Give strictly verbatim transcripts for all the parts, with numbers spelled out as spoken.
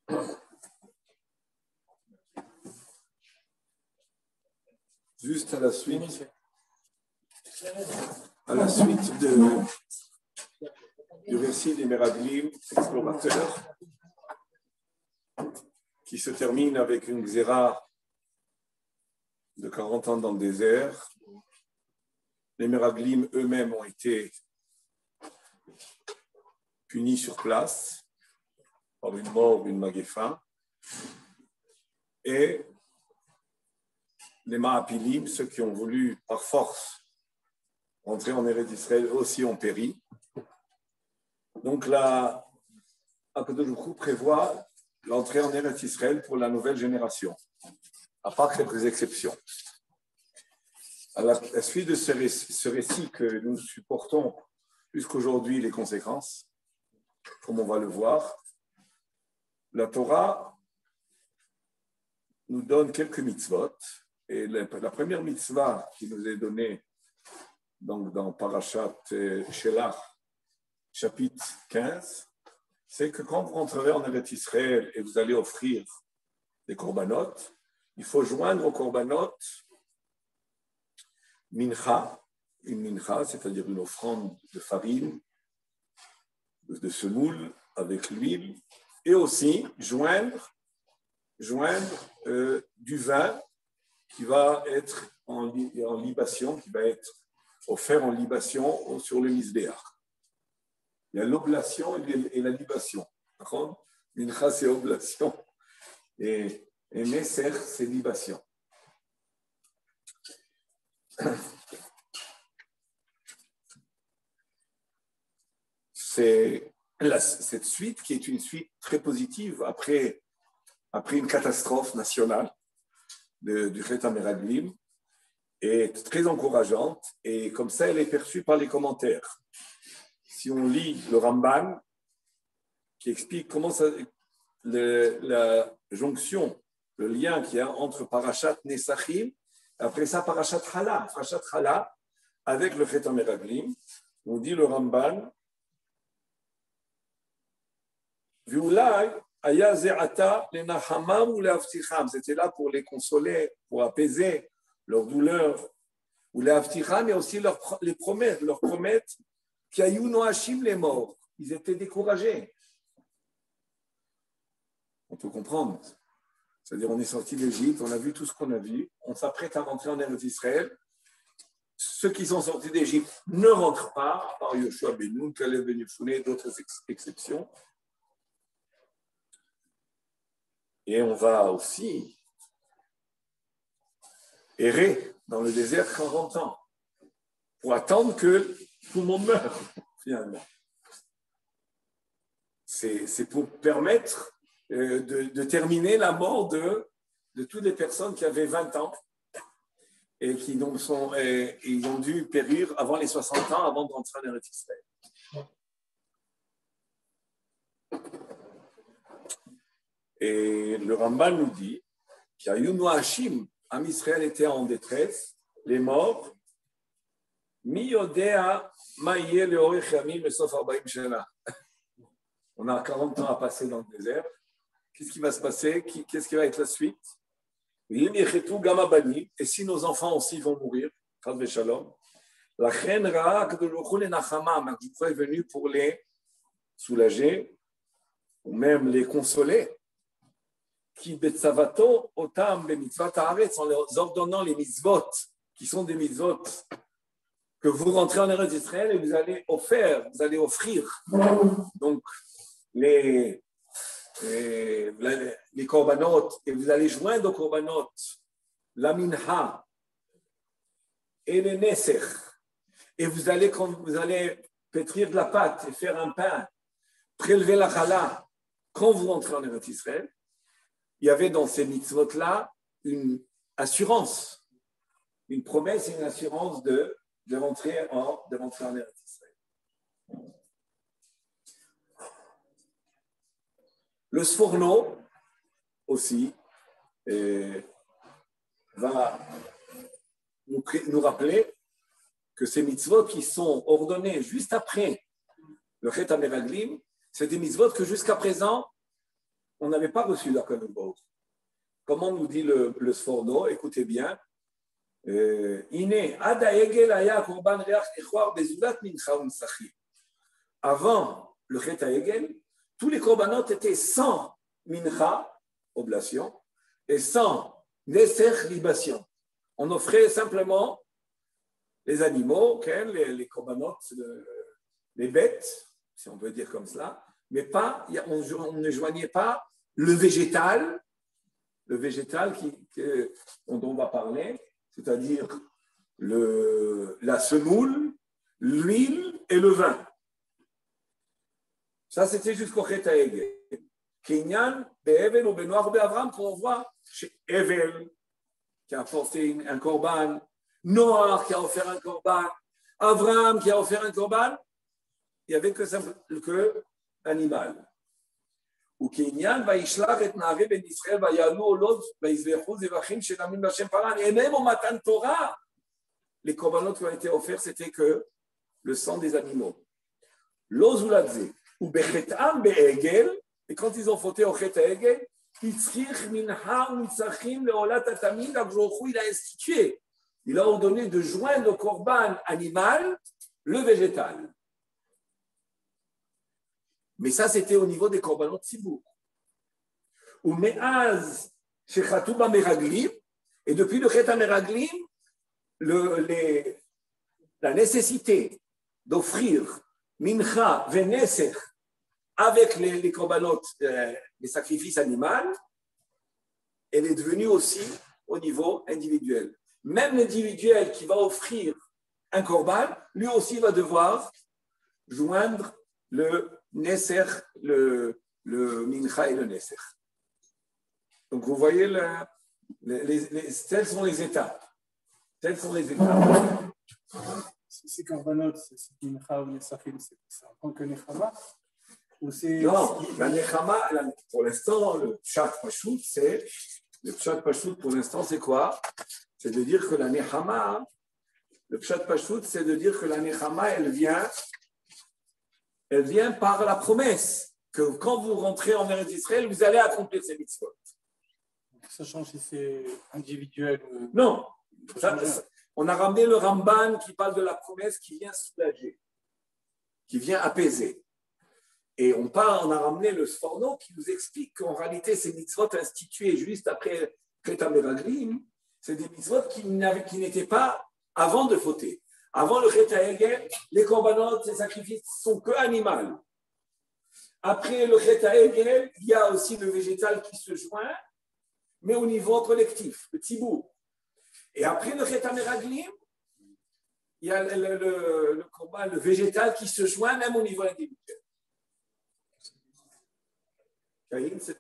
Juste à la suite, à la suite de, du récit des Meraglim, explorateurs, qui se termine avec une xéra de quarante ans dans le désert. Les Meraglim eux-mêmes ont été punis sur place par une mort, une maguefa. Et les Maapilim, ceux qui ont voulu par force rentrer en Eretz Israël, aussi ont péri. Donc là, Akadosh Baruch Hu prévoit l'entrée en Eretz Israël pour la nouvelle génération, à part quelques exceptions. À la, à la suite de ce récit, ce récit que nous supportons jusqu'aujourd'hui les conséquences, comme on va le voir, la Torah nous donne quelques mitzvot. Et la, la première mitzvah qui nous est donnée donc dans Parashat Shelach, chapitre quinze, c'est que quand vous rentrerez en Eretz Israël et vous allez offrir des korbanot, il faut joindre aux korbanot mincha, une mincha, c'est-à-dire une offrande de farine, de semoule avec l'huile, et aussi joindre, joindre euh, du vin qui va être en, en libation, qui va être offert en libation sur le misbéach. Il y a l'oblation et la libation. D'accord ? Mincha, c'est oblation. Et, et Messer, c'est libation. C'est la, cette suite qui est une suite très positive après, après une catastrophe nationale de, du Chet HaMeraglim, est très encourageante et comme ça elle est perçue par les commentaires. Si on lit le Ramban qui explique comment ça, le, la jonction, le lien qu'il y a entre Parashat Nesachim, après ça Parashat Hala, Parashat Hala avec le Chet HaMeraglim, on dit le Ramban Viulai aya ze'ata lenachamam ou le'avticham, c'était là pour les consoler, pour apaiser leur douleur, ou le'avticham, mais aussi leur, les promettre, leur promettre qu'il y a eu noachim les morts. Ils étaient découragés. On peut comprendre. C'est-à-dire, on est sorti d'Égypte, on a vu tout ce qu'on a vu, on s'apprête à rentrer en Eretz Israël. Ceux qui sont sortis d'Égypte ne rentrent pas, à part Yoshua ben Nun, Caleb ben Yefuneh et d'autres ex- exceptions. Et on va aussi errer dans le désert quarante ans pour attendre que tout le monde meure, finalement. C'est, c'est pour permettre euh, de, de terminer la mort de, de toutes les personnes qui avaient vingt ans et qui donc sont, et, et ils ont dû périr avant les soixante ans, avant de rentrer en Eretz Israël. Et le Ramban nous dit qu'il y a eu Noachim, Am Israël était en détresse, les morts, Mi yodea ma'yeh leorech yamim besof arbaim shana. On a quarante ans à passer dans le désert. Qu'est-ce qui va se passer? Qu'est-ce qui va être la suite? Et si nos enfants aussi vont mourir, la reine Ra, je crois, est venue pour les soulager, ou même les consoler. Qui betzavato otam bemitzvat haaretz, en leur ordonnant les mitzvot, qui sont des mitzvot que vous rentrez en Eretz Israël et vous allez offrir, vous allez offrir. Donc, les, les, les, les korbanot, et vous allez joindre aux korbanot la minha et le neser, et vous allez, quand vous allez pétrir de la pâte et faire un pain, prélever la chala, quand vous rentrez en Eretz Israël, il y avait dans ces mitzvot-là une assurance, une promesse et une assurance de, de rentrer en, de rentrer en Eretz Israël. Le Sforno aussi euh, va nous, nous rappeler que ces mitzvot qui sont ordonnés juste après le Chet HaMeraglim, c'est des mitzvot que jusqu'à présent on n'avait pas reçu la Kadosh Baruch Hu. Comment nous dit le, le Sforno? Écoutez bien. Avant le Chet HaEgel, tous les korbanot étaient sans mincha, oblation, et sans neser, libation. On offrait simplement les animaux, les, les korbanot, les bêtes, si on peut dire comme cela, mais pas, on, on ne joignait pas le végétal, le végétal qui, que, dont on va parler, c'est-à-dire le, la semoule, l'huile et le vin. Ça, c'était jusqu'au Chet HaEgel. Kinyan, Be'evel ou Benoach Be'Avram, qu'on voit chez Evel, qui a apporté un korban, Noach qui a offert un korban, Avram qui a offert un korban, il n'y avait que, simple, que animal. Ou Kinyan, Vaishlach et Nare ben Israël, Vayalu Olod, Vaizvechou, Zevachim, Shenamim Bashem Paran. Et même au Matan Torah, les korbanot qui ont été offerts, c'était que le sang des animaux. L'Ozuladze, ou Bechetam Be'egel, et quand ils ont fauté au Chet HaEgel, Itzrich Minha Umitzachim Leolat Atamim, il a institué, il a ordonné de joindre au korban animal le végétal. Mais ça, c'était au niveau des korbanot tzibour. Ou me'az shechatou b'meraglim, et depuis le chet meraglim, le, les, la nécessité d'offrir mincha veneser avec les, les korbanot, euh, les sacrifices animaux, elle est devenue aussi au niveau individuel. Même l'individuel qui va offrir un korban, lui aussi va devoir joindre le Neser, le, le mincha et le Neser. Donc vous voyez, le, les, les, les, telles sont les étapes. Telles sont les étapes. C'est korbanot, c'est mincha ou nesachim, c'est en tant que nechama ou c'est... Non, la nechama, pour l'instant, le pshat pashout, c'est le pshat pashout pour l'instant, c'est quoi? C'est de dire que la nechama, le pshat pashout, c'est de dire que la nechama, elle vient. Elle vient par la promesse que quand vous rentrez en Eretz Israël, vous allez accomplir ces mitzvot. Ça change si c'est individuel ou... Non. Ça, ça, on a ramené le Ramban qui parle de la promesse qui vient soulager, qui vient apaiser. Et on, parle, on a ramené le Sforno qui nous explique qu'en réalité, ces mitzvot institués juste après Chet HaMeraglim, c'est des mitzvot qui, qui n'étaient pas avant de fauter. Avant le Chet HaEgel, les korbanot, les sacrifices sont que animaux. Après le Chet HaEgel, il y a aussi le végétal qui se joint, mais au niveau collectif, le tzibour. Et après le Chet HaMeraglim, il y a le, le, le, le, combat, le végétal qui se joint même au niveau individuel. Caïn, c'est...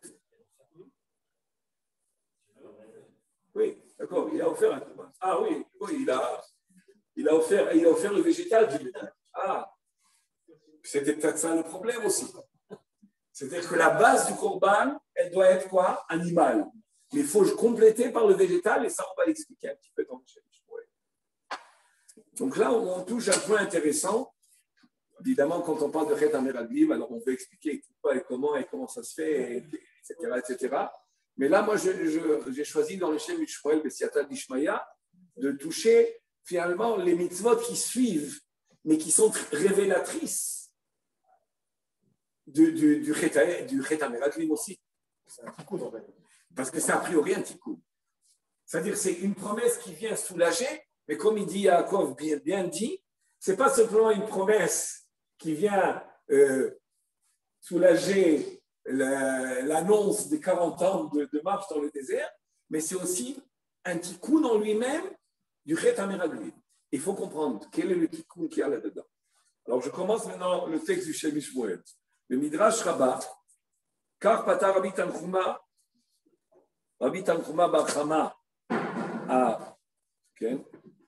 Oui, d'accord, il a offert un combat. Ah oui, oui, il a... Il a, offert, il a offert le végétal du végétal. Ah, c'était peut-être ça le problème aussi. C'est-à-dire que la base du korban, elle doit être quoi? Animal. Mais il faut compléter par le végétal, et ça, on va l'expliquer un petit peu dans le challenge. Donc là, on touche un point intéressant. Évidemment, quand on parle de Chet HaMeraglim, alors on veut expliquer quoi et comment et comment ça se fait, et cetera, et cetera. Mais là, moi, je, je, j'ai choisi dans le Shem Yishmael Besiata d'Ishmaïa de toucher finalement les mitzvot qui suivent, mais qui sont révélatrices du, du, du Chet HaMeraglim aussi. C'est un tikkun en fait. Parce que c'est a priori un tikkun. C'est-à-dire c'est une promesse qui vient soulager, mais comme il dit Yaakov bien, bien dit, ce n'est pas simplement une promesse qui vient euh, soulager la, l'annonce des quarante ans de, de marche dans le désert, mais c'est aussi un tikkun en lui-même du Chet HaMeraglim. Il faut comprendre quel est le tikkun qu'il y a là-dedans. Alors, je commence maintenant le texte du Shem Yishmael. Le Midrash Rabbah, car Pata Rabbi Tanchuma, Rabbi Tanchuma bar Chama a, okay,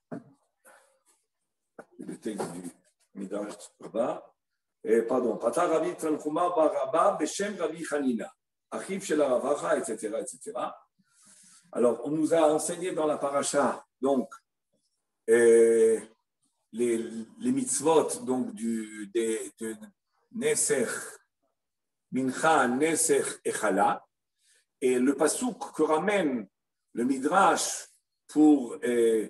le texte du Midrash Rabbah, et pardon, Pata Rabbi Tanchuma bar Rabba, Beshem Rabbi Chanina, Achiv Shel Ravacha, et cetera, et cetera. Alors, on nous a enseigné dans la paracha, donc, Et les, les mitzvot donc du, des, de Neser Mincha, Neser et Chala. Et le pasouk que ramène le Midrash pour euh,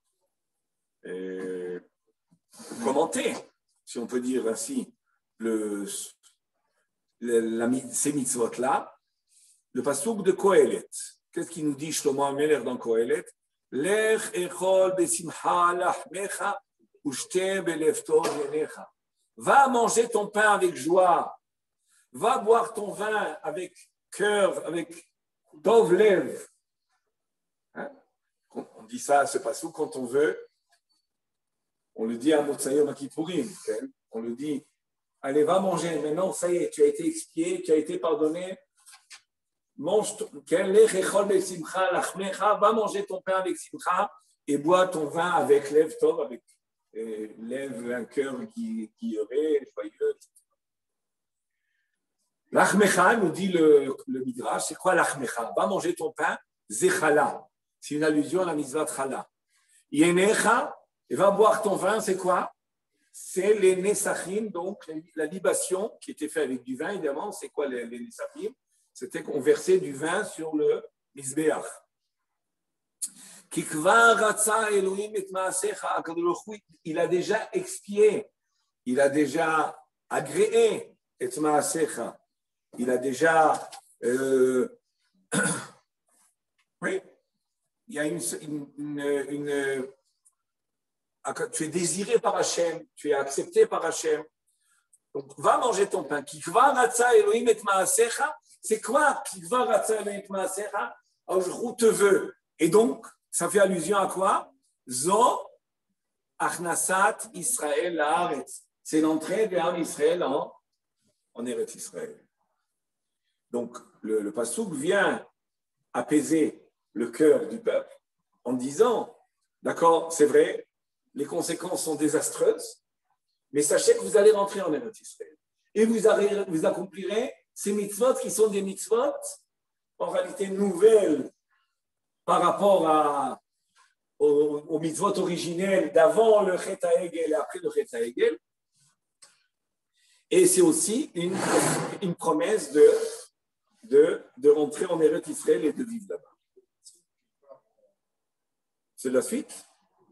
euh, commenter, si on peut dire ainsi, le, le, la, ces mitzvot-là, le pasouk de Kohelet. Qu'est-ce qu'il nous dit Shlomo HaMelech dans Kohelet? Lech echol besimcha lachmecha ushte belev tov yenecha. Va manger ton pain avec joie. Va boire ton vin avec cœur, avec tov lev. Hein? On dit ça, ce pasouk, quand on veut. On le dit à Motzei Yom Kippourim. On le dit, allez, va manger. Maintenant, ça y est, tu as été expié, tu as été pardonné. Mange ton, va manger ton pain avec simcha et bois ton vin avec lève tov, avec euh, lève un cœur qui, qui aurait joyeux. L'achmecha, nous dit le, le Midrash, c'est quoi l'achmecha? Va manger ton pain, zechala. C'est une allusion à la mitzvah chala. Yenecha, et va boire ton vin, c'est quoi? C'est les nesachim, donc la libation qui était faite avec du vin, évidemment. C'est quoi les, les nesachim? C'était qu'on versait du vin sur le misbéach. Il a déjà expié, il a déjà agréé et maasecha. Il a déjà euh, oui, il y a une, une, une, une tu es désiré par Hachem, tu es accepté par Hachem. Donc va manger ton pain. Kikva ratza Elohim et maasecha. C'est quoi Kikva ratza Elohim et maasecha? Je te veux. Et donc, ça fait allusion à quoi? Zo achnasat Israël laaretz. C'est l'entrée de l'âme Israël en, en Eretz Israël. Donc, le, le pasouk vient apaiser le cœur du peuple en disant, d'accord, c'est vrai, les conséquences sont désastreuses, mais sachez que vous allez rentrer en Eretz Israël. Et vous, allez, vous accomplirez ces mitzvot qui sont des mitzvot en réalité nouvelles par rapport à, aux, aux mitzvot originelles d'avant le Chet HaEgel et après le Chet HaEgel. Et c'est aussi une, une promesse de, de, de rentrer en Eretz Israël et de vivre là-bas. C'est la suite.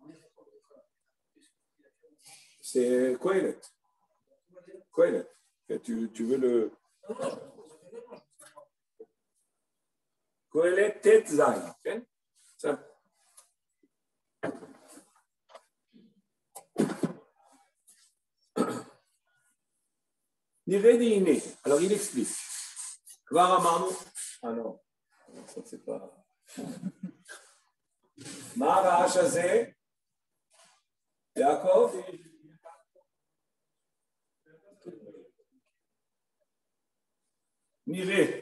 C'est Kohelet. Kohelet. Tu, tu veux le... Kohelet tet zayin. Okay? Ça. Niredi. Alors il explique. Kvar amarnu. Ah non, ça c'est pas. Ma ra'ash hazeh, Yaakov. Niré.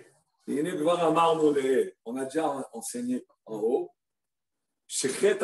On a déjà enseigné en haut. C'est-à-dire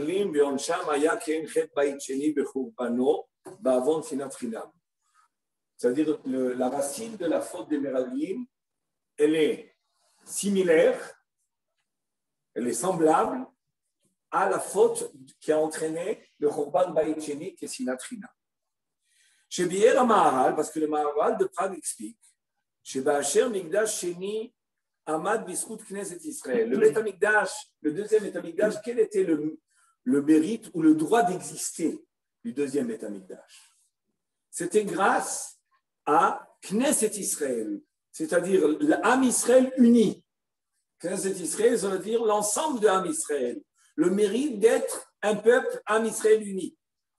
la racine de la faute des Meraglim, elle est similaire, elle est semblable à la faute qui a entraîné le Khurban Bayit Sheni qui est Sinat Chinam. Chez Bi'er Maharal, parce que le Maharal de Prague explique, chez Ba'asher Mikdash Sheni Amad Biskut Knesset Israël. Le Beth Amikdash, le deuxième Beth Amikdash, quel était le, le mérite ou le droit d'exister du deuxième Beth Amikdash? C'était grâce à Knesset Israël, c'est-à-dire l'Am Israël uni. Knesset Israël, ça veut dire l'ensemble de l'Am Israël. Le mérite d'être un peuple Am Israël uni.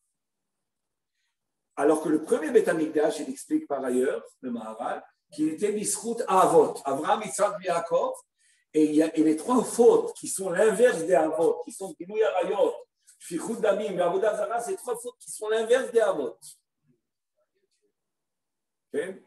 Alors que le premier Beth Amikdash, il explique par ailleurs, le Maharal, qu'il était Biskut Avot, Avraham, Yitzhak, Yaakov, et il y a et les trois fautes qui sont l'inverse des Avot, qui sont Pinouy Arayot, Fichut Damim, Avodah Zara, c'est trois fautes qui sont l'inverse des Avot. Okay.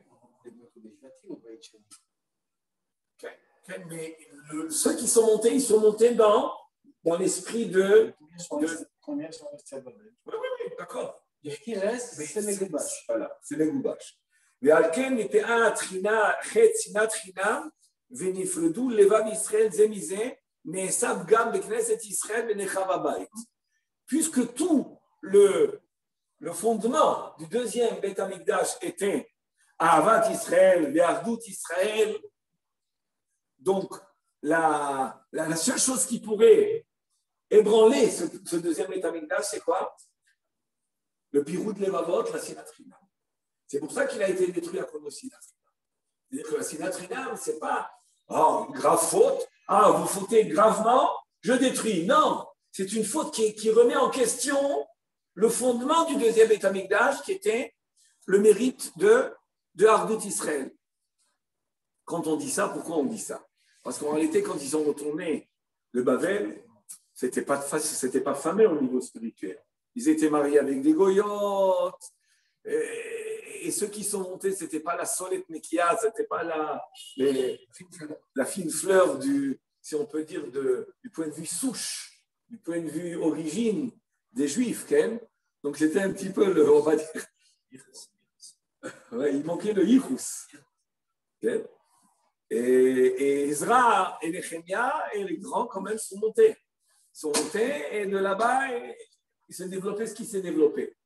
Okay. Okay. Mais le, ceux qui sont montés, ils sont montés dans, dans l'esprit de. Combien sont restés à Babel? Oui, oui, oui, d'accord. Et ce qui reste, c'est les Goubaches. Voilà, c'est les Goubaches. ועל כן מפאה התחינה חטא שנאת חינם ונפרדו לבב ישראל זה מזה נאסף גם בכנסת ישראל ונחרב הבית. Puisque tout le, le fondement du deuxième Beth Amikdash était Ahavat Israël, Ve'ardout Israël. Donc, la, la, la seule chose qui pourrait ébranler ce, ce deuxième Beit HaMikdash, c'est quoi? Le Pirut Levavot, la Sinatrina. C'est pour ça qu'il a été détruit à cause de Sinatrina. C'est-à-dire que la Sinatrina, ce n'est pas oh, une grave faute. Ah, vous fautez gravement, je détruis. Non, c'est une faute qui, qui remet en question le fondement du deuxième Beit HaMikdash, qui était le mérite de, de Ardout Israël. Quand on dit ça, pourquoi on dit ça? Parce qu'en réalité, quand ils sont retournés de Babel, ce n'était pas, c'était pas fameux au niveau spirituel. Ils étaient mariés avec des goyotes. Et, et ceux qui sont montés, ce n'était pas la solette Nekia, ce n'était pas la, les, la fine fleur, du, si on peut dire, de, du point de vue souche, du point de vue origine des Juifs. Ken. Donc c'était un petit peu, le, on va dire, ouais, il manquait le Yichus. Okay. Et, et Ezra et Nehemia et les grands, quand même, sont montés. Ils sont montés et de là-bas, il s'est développé ce qui s'est développé.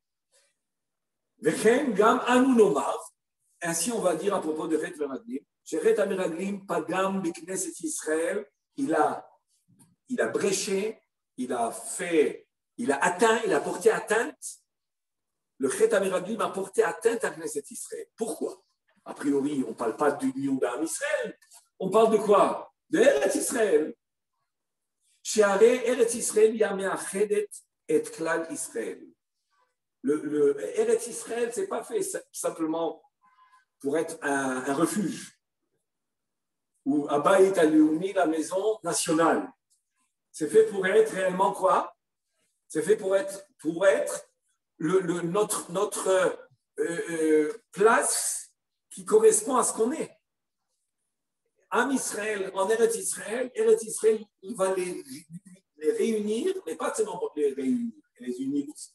Ainsi, on va dire à propos de Chet Meraglim, Chet Meraglim, Pagam Beknesset Israël, il a, il a bréché, il a fait, il a atteint, il a porté atteinte. Le Chet Meraglim a porté atteinte à Knesset Israël. Pourquoi? A priori, on ne parle pas d'union d'Am Israël. On parle de quoi? De Eretz Israël. Chez Aré, Eretz Israël, Yameachedet et Klal Israël. Le, le Eretz Israël, ce n'est pas fait simplement pour être un, un refuge. Ou Abayit Alioumi, la maison nationale. C'est fait pour être réellement quoi? C'est fait pour être, pour être le, le, notre, notre euh, euh, place qui correspond à ce qu'on est. Am Israël, en Eretz Israël, Eretz Israël, il va les, les réunir, mais pas seulement pour les réunir, les unir aussi.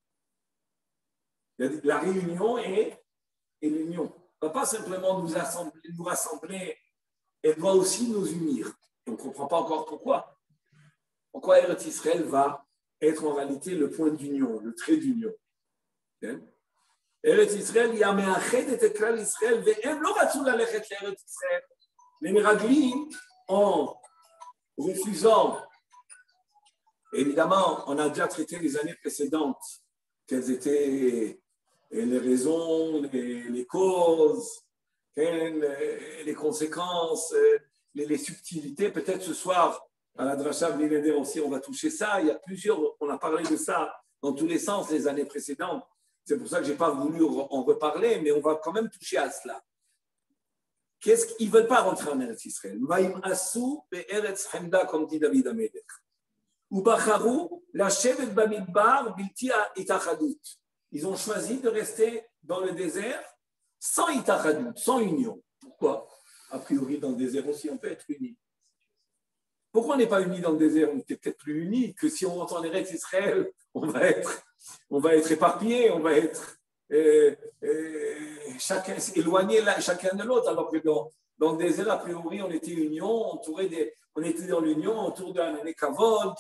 La réunion et, et l'union. Elle ne va pas simplement nous, assembler, nous rassembler, elle doit aussi nous unir. Et on ne comprend pas encore pourquoi. Pourquoi Eretz Israël va être en réalité le point d'union, le trait d'union. Okay? Eretz Israël, il y a Me'achet et Klal Israël, ve'em lo ratzu lalechet l'Eretz Israël. Les Meraglim, en refusant, évidemment, on a déjà traité les années précédentes, quelles étaient les raisons, les, les causes, les conséquences, les, les subtilités. Peut-être ce soir, à la Dracha Blineder aussi, on va toucher ça. Il y a plusieurs, on a parlé de ça dans tous les sens les années précédentes. C'est pour ça que je n'ai pas voulu en reparler, mais on va quand même toucher à cela. Qu'est-ce qu'ils ne veulent pas rentrer en Eretz Israël? Vaïm asou be'eretz chemda, comme dit David Amelech. Ubacharu lashevet bamidbar bilti itachadut. Ils ont choisi de rester dans le désert sans itachadut, sans union. Pourquoi? A priori, dans le désert aussi, on peut être unis. Pourquoi on n'est pas unis dans le désert? On était peut-être plus unis que si on rentre en Eretz Israël, on va être, on va être éparpillés, on va être euh, euh, chacun éloigné chacun de l'autre, alors que dans, dans le désert, a priori, on était union, entouré des, on était dans l'union autour d'un année kavod.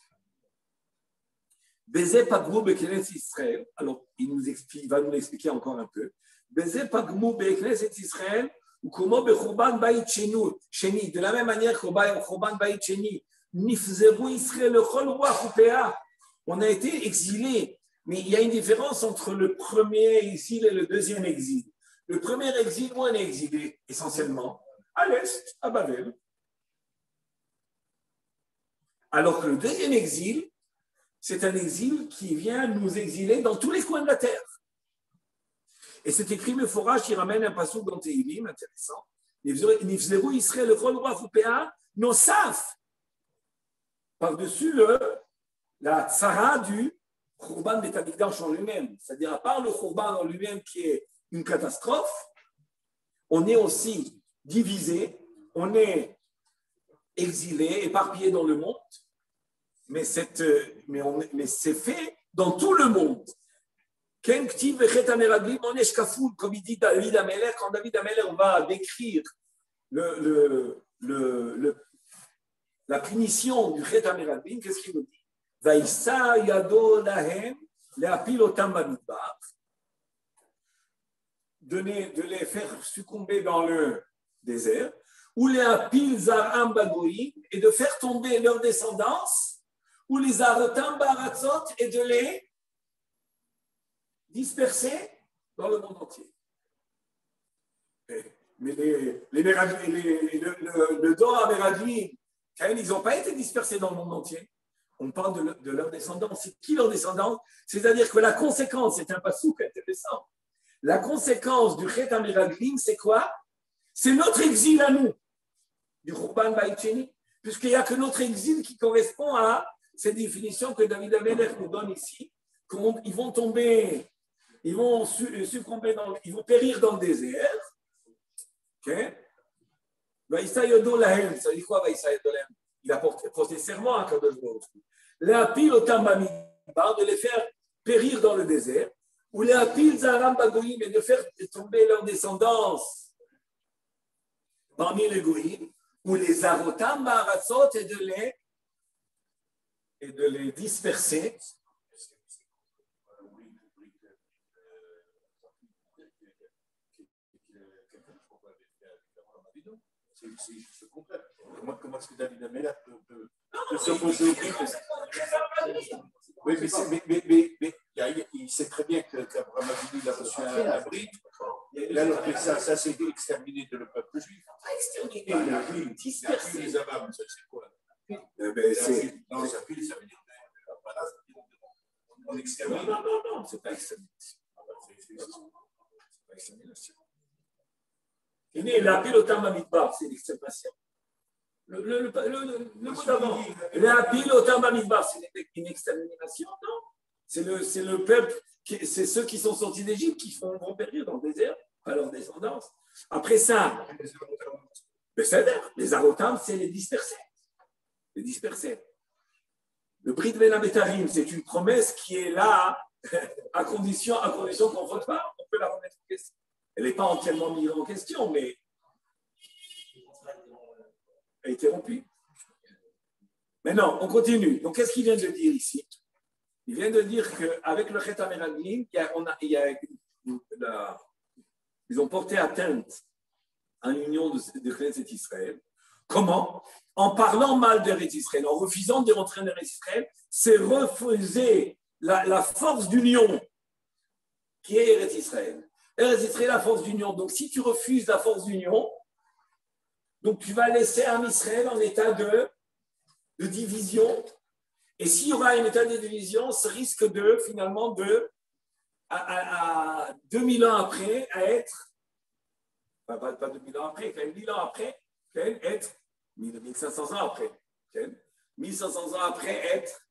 Bézé Pagmou Bekneset Israël. Alors, il, nous explique, il va nous l'expliquer encore un peu. Bézé Pagmou Bekneset Israël, ou comment Bechurban Bayit Sheni. De la même manière que Churban Bayit Sheni, Nifzeru Israël, le Chol Roi Choupéa. On a été exilés. Mais il y a une différence entre le premier exil et le deuxième exil. Le premier exil, où on est exilé essentiellement à l'est, à Babel. Alors que le deuxième exil, c'est un exil qui vient nous exiler dans tous les coins de la terre. Et c'est écrit le forage qui ramène un passage dans Tehillim, intéressant. Nifzeru Israël, le Chol Roi Choupéa, Nosaf. Par-dessus le, la tzara du Khurban Beit HaMikdash en lui-même, c'est-à-dire à part le Khurban en lui-même qui est une catastrophe, on est aussi divisé, on est exilé, éparpillé dans le monde, mais, cette, mais, on, mais c'est fait dans tout le monde. Comme il dit David Amelech, quand David Amelech va décrire le, le, le, le, la punition du Chet HaMeraglim, qu'est-ce qu'il nous dit? Vaïssa yado lahem leapil otam bamidbar. donner, de les faire succomber dans le désert, ou les apil zaram bagoïm, et de faire tomber leur descendance, ou les arotam baratzot, et de les disperser dans le monde entier. Mais les, les, les, les, le, le, le Dor Ameraglim, ils n'ont pas été dispersés dans le monde entier. On parle de, de leur descendance. C'est qui leur descendance? C'est-à-dire que la conséquence, c'est un passouk intéressant. La conséquence du Chet Ameraglim, c'est quoi? C'est notre exil à nous, du Khurban Bayit Sheni, puisqu'il n'y a que notre exil qui correspond à cette définition que David Amelech nous donne ici, qu'ils vont tomber, ils vont succomber, dans, ils vont périr dans le désert. Ok? Vaïssa Yodo Lahem, ça dit quoi Vaïssa Yodo Lahem? Il a porté, porté serment à Kadosh Baruch Hu. La pile au Tamamidbar, de les faire périr dans le désert, ou la pile Zaram Bagoïm, et de faire tomber leur descendance parmi les Goïm, ou les Arotam Baratzot, et de les, et de les disperser. C'est juste le contraire. Comment, comment est-ce que David Amelech peut, peut, peut s'opposer au prix? Oui, mais, mais, mais, mais, mais il, il sait très bien qu'Abraham Avinu a reçu un abri. Alors que ça, ça s'est exterminé de le peuple juif. Pas exterminé, oui, dispersé. Les Arabes, ça c'est quoi? Non, ça fait ça veut dire on extermine. Non, non, non, c'est pas extermination. C'est pas extermination. La pilotam amidbar, c'est l'extermination. Le, le, le, le, le mot d'avant. La pilotam amidbar, c'est une extermination, non? C'est le, c'est le peuple, qui, c'est ceux qui sont sortis d'Égypte qui font, vont périr dans le désert, à leur descendance. Après ça, les arotam, c'est les dispersés. Les dispersés. Le Brit Ven Abetarim, c'est une promesse qui est là à condition, à condition qu'on ne vote pas, on peut la remettre en question. Elle n'est pas entièrement mise en question, mais elle a été rompue. Maintenant, on continue. Donc, qu'est-ce qu'il vient de dire ici? Il vient de dire qu'avec le Chet Ameraglim, ils ont porté atteinte à l'union de, de Knesset Israël. Comment? En parlant mal d'Eretz Israël, en refusant de rentrer en Eretz Israël, c'est refuser la, la force d'union qui est Eretz Israël. Eretz Israël, la force d'union. Donc, si tu refuses la force d'union, donc tu vas laisser un Israël en état de, de division. Et s'il y aura un état de division, ce risque de, finalement, de, à, à, à deux mille ans après, à être, enfin, pas, pas deux mille ans après, quand même mille ans après, être, mille cinq cents ans après, mille cinq cents ans après, être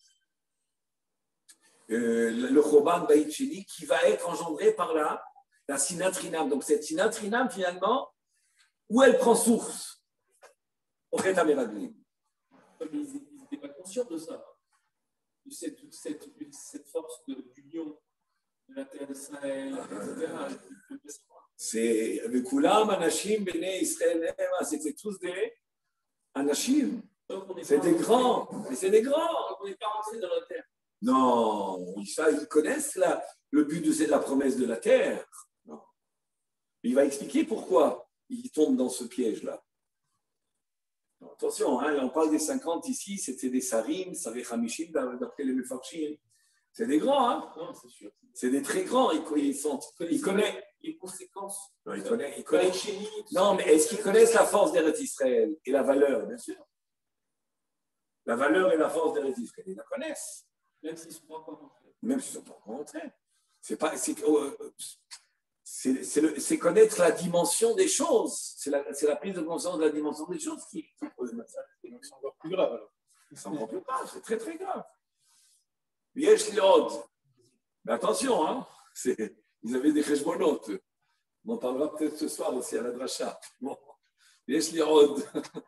euh, le Khurban Bayit Sheni qui va être engendré par la, la Sinat Rinam. Donc, cette Sinat Rinam, finalement, où elle prend source? Au Chet Ameraglim. Ils n'étaient pas conscients de ça, de cette, cette, cette force d'union de la terre d'Israël, et cetera. C'est avec Koulam, Anashim, Bene Israël, c'était tous des Anashim. C'est des grands, mais c'est des grands. On n'est pas rentré dans la terre. Non, ça, ils connaissent la, le but de la promesse de la terre. Non. Il va expliquer pourquoi ils tombent dans ce piège-là. Attention, hein, on parle des cinquante ici, c'était des Sarim, Saré Hamishim, d'après les Mefarshim. C'est des grands, hein? Non, c'est sûr. C'est des très grands, ils, ils, sont, ils connaissent les conséquences. Non, ils connaissent, ils connaissent. Non, mais est-ce qu'ils connaissent la force d'Eretz Israël et la valeur? Bien sûr. La valeur et la force d'Eretz Israël, ils la connaissent. Même s'ils ne sont pas encore rentrés. Même s'ils ne sont pas encore rentrés. C'est pas, c'est, c'est, c'est, le, c'est connaître la dimension des choses. C'est la, c'est la prise de conscience de la dimension des choses qui, qui pose le message. C'est encore plus grave alors. C'est encore plus grave, c'est très très grave. Yesh li'od. Mais attention, hein, c'est, ils avaient des cheshbonot. On en parlera peut-être ce soir aussi à la dracha. Bon, yesh li'od.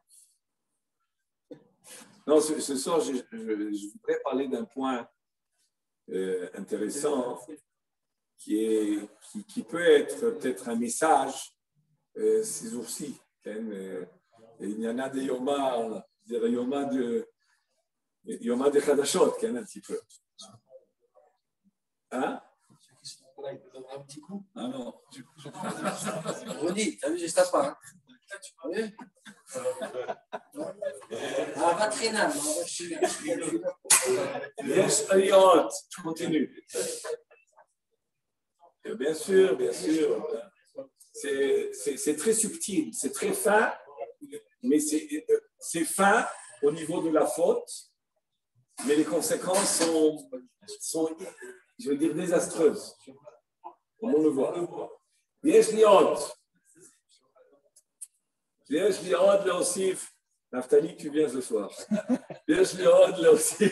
Non, ce, ce soir, je, je, je voudrais parler d'un point euh, intéressant qui, est, qui, qui peut être peut-être un message euh, ces jours-ci. Euh, il y en a des yomas, des yomas de Yoma de Chadashot, un petit peu. Hein? Voilà, il te donnera un petit coup. Ah non. Ronnie, t'as vu, j'ai ça pas. T'as vu? Ah, pas très nable. Yes, Eliot, je continue. Bien sûr, bien sûr. C'est, c'est, c'est très subtil, c'est très fin, mais c'est, c'est fin au niveau de la faute, mais les conséquences sont, sont je veux dire, désastreuses. Comme on le voit. Yes, Eliot. Yes, Eliot, là aussi. Naftali, tu viens ce soir. Yes, Eliot, là aussi.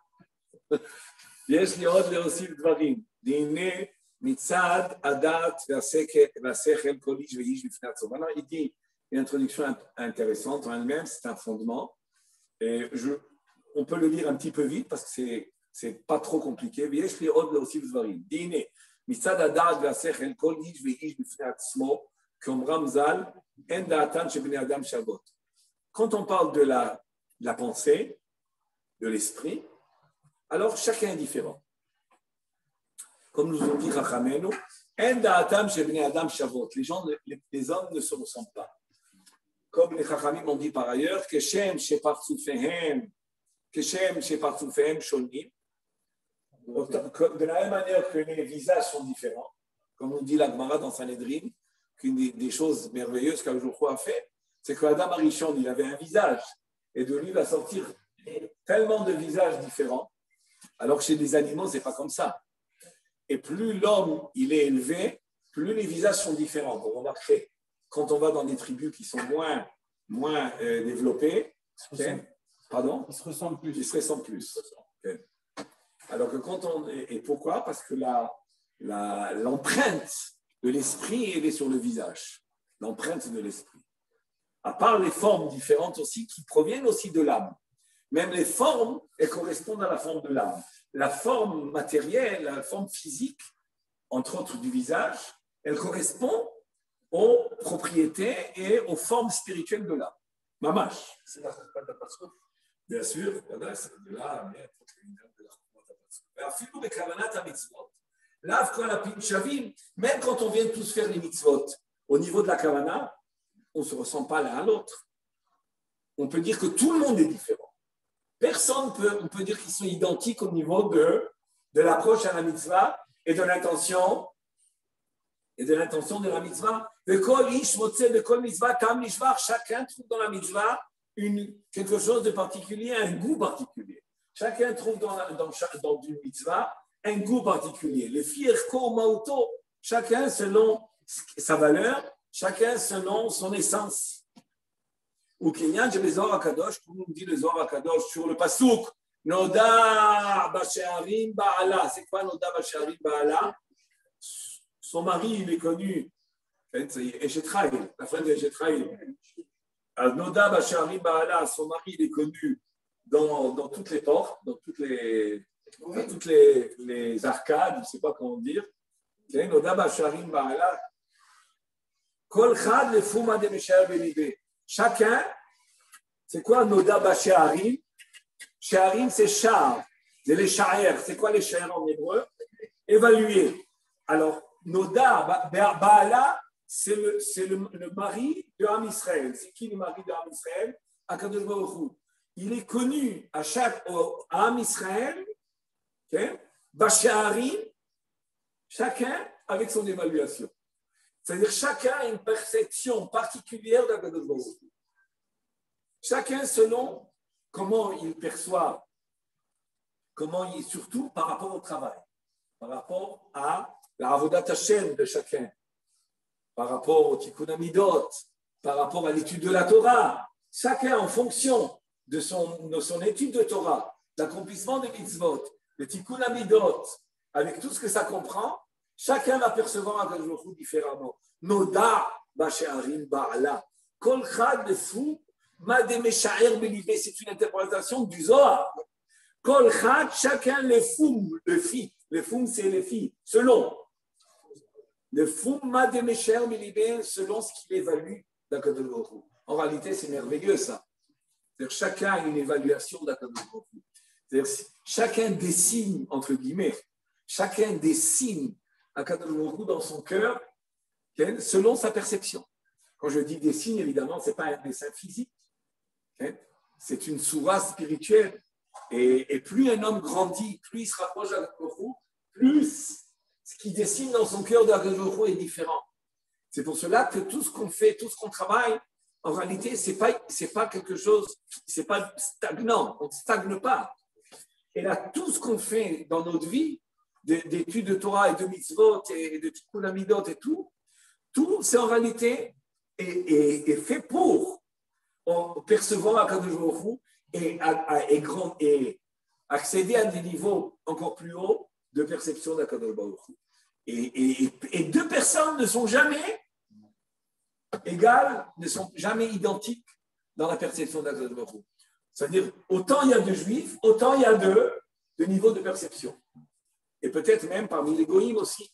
Yes, Eliot, là aussi, דברים. דהנה מצד הדת והשכל כל איש ואיש בפני עצמו. Alors, il dit une introduction intéressante en elle-même, c'est un fondement. Et je, on peut le lire un petit peu vite parce que c'est, c'est pas trop compliqué. ויש לי עוד להוסיף דברים. דהנה מצד הדת והשכל כל איש ואיש בפני עצמו, כאומרם ז"ל, אין דעתן שבני אדם שוות. Quand on parle de la, de la pensée, de l'esprit, alors chacun est différent. Comme nous ont dit Chachamenu, En da'atam shebnei adam shavot. Les gens, les, les hommes ne se ressemblent pas. Comme les Chachamim ont dit par ailleurs, Keshem shepartzufehem, Keshem shepartzufehem shonim. De la même manière que les visages sont différents, comme on dit la Gemara dans Sanhedrin, qu'une des, des choses merveilleuses qu'Aljouchou a fait, c'est que Adam Arishon, il avait un visage, et de lui va sortir tellement de visages différents, alors que chez les animaux, ce n'est pas comme ça. Et plus l'homme il est élevé, plus les visages sont différents. Vous remarquerez, quand on va dans des tribus qui sont moins, moins euh, développées, okay, pardon, ils se ressemblent plus. Ils se ressemblent plus. Okay. Alors que quand on. Et pourquoi? Parce que la, la, l'empreinte de l'esprit, elle est sur le visage. L'empreinte de l'esprit. À part les formes différentes aussi, qui proviennent aussi de l'âme. Même les formes, elles correspondent à la forme de l'âme. La forme matérielle, la forme physique, entre autres du visage, elle correspond aux propriétés et aux formes spirituelles de l'âme. Mamash. C'est la chokmat d'Apatzot. Bien sûr, c'est de là, mais même quand on vient tous faire les mitzvot, au niveau de la kavana, on ne se ressent pas l'un à l'autre. On peut dire que tout le monde est différent. Personne peut, on peut dire qu'ils sont identiques au niveau de, de l'approche à la mitzvah et de l'intention et de l'intention de la mitzvah. Chacun trouve dans la mitzvah une, quelque chose de particulier, un goût particulier. Chacun trouve dans, la, dans, dans une mitzvah un goût particulier. Le fierko mauto, chacun selon sa valeur, chacun selon son essence. Ou Kenyan, j'ai les Zohar HaKadosh, comme on dit le Zohar HaKadosh sur le Pasuk, Noda Bashe'arim Ba'ala. C'est quoi Noda Bashe'arim Ba'ala? Son mari, il est connu, c'est Eshetraï, la frère de Eshetraï. Noda Bashe'arim Ba'ala, son mari, il est connu dans, dans toutes les portes, dans toutes les, dans toutes les, les arcades, je ne sais pas comment dire. Noda Bashe'arim Ba'ala. Kol Chad le Fuma de Meshaer Belibé. Chacun, c'est quoi Noda Bashe'arim? She'arim, c'est Sha'ar. C'est les Sha'er. C'est quoi les Sha'er en hébreu? Évaluer. Alors, Noda Ba'ala, c'est, le, c'est le, le mari de Am Israël. C'est qui le mari de Am Israël? Akadosh Baruch Hu. Il est connu à chaque à Am Israël, okay? Bashe'arim, chacun avec son évaluation. C'est-à-dire chacun a une perception particulière d'Akadosh Baruch Hu. Chacun selon comment il perçoit, comment il, surtout par rapport au travail, par rapport à la Avodat Hashem de chacun, par rapport au Tikkun Amidot, par rapport à l'étude de la Torah. Chacun en fonction de son, de son étude de Torah, l'accomplissement des mitzvot, le Tikkun Amidot, avec tout ce que ça comprend, chacun va percevoir Akadosh Baruch Hu différemment. Noda Bashe'arim Ba'ala. Kol Chad Lefou Madé Meshaer Belibé. C'est une interprétation du Zohar. Kol Chad, chacun le foum, le fi. Le foum, c'est les filles. Selon. Le foum Madé Meshaer Belibé, selon ce qu'il évalue d'Akadosh Baruch Hu. En réalité, c'est merveilleux ça. C'est-à-dire chacun a une évaluation d'Akadosh Baruch Hu. C'est-à-dire chacun dessine, entre guillemets, chacun dessine Akadosh Baruch Hu dans son cœur, selon sa perception. Quand je dis des signes, évidemment, ce n'est pas un dessin physique. C'est une sourate spirituelle. Et, et plus un homme grandit, plus il se rapproche d'Akadosh Baruch Hu, plus ce qui dessine dans son cœur d'Akadosh Baruch Hu est différent. C'est pour cela que tout ce qu'on fait, tout ce qu'on travaille, en réalité, ce n'est pas, c'est pas quelque chose, ce n'est pas stagnant, on ne stagne pas. Et là, tout ce qu'on fait dans notre vie, d'études de Torah et de mitzvot et de tikkun hamidot et tout, tout, c'est en réalité est, est, est fait pour percevoir Akadosh Baruch Hu et, et, et accéder à des niveaux encore plus hauts de perception d'Akadosh Baruch Hu. Et, et, et deux personnes ne sont jamais égales, ne sont jamais identiques dans la perception d'Akadosh Baruch Hu. C'est-à-dire, autant il y a de juifs, autant il y a de, de niveaux de perception. Et peut-être même parmi les goïms aussi.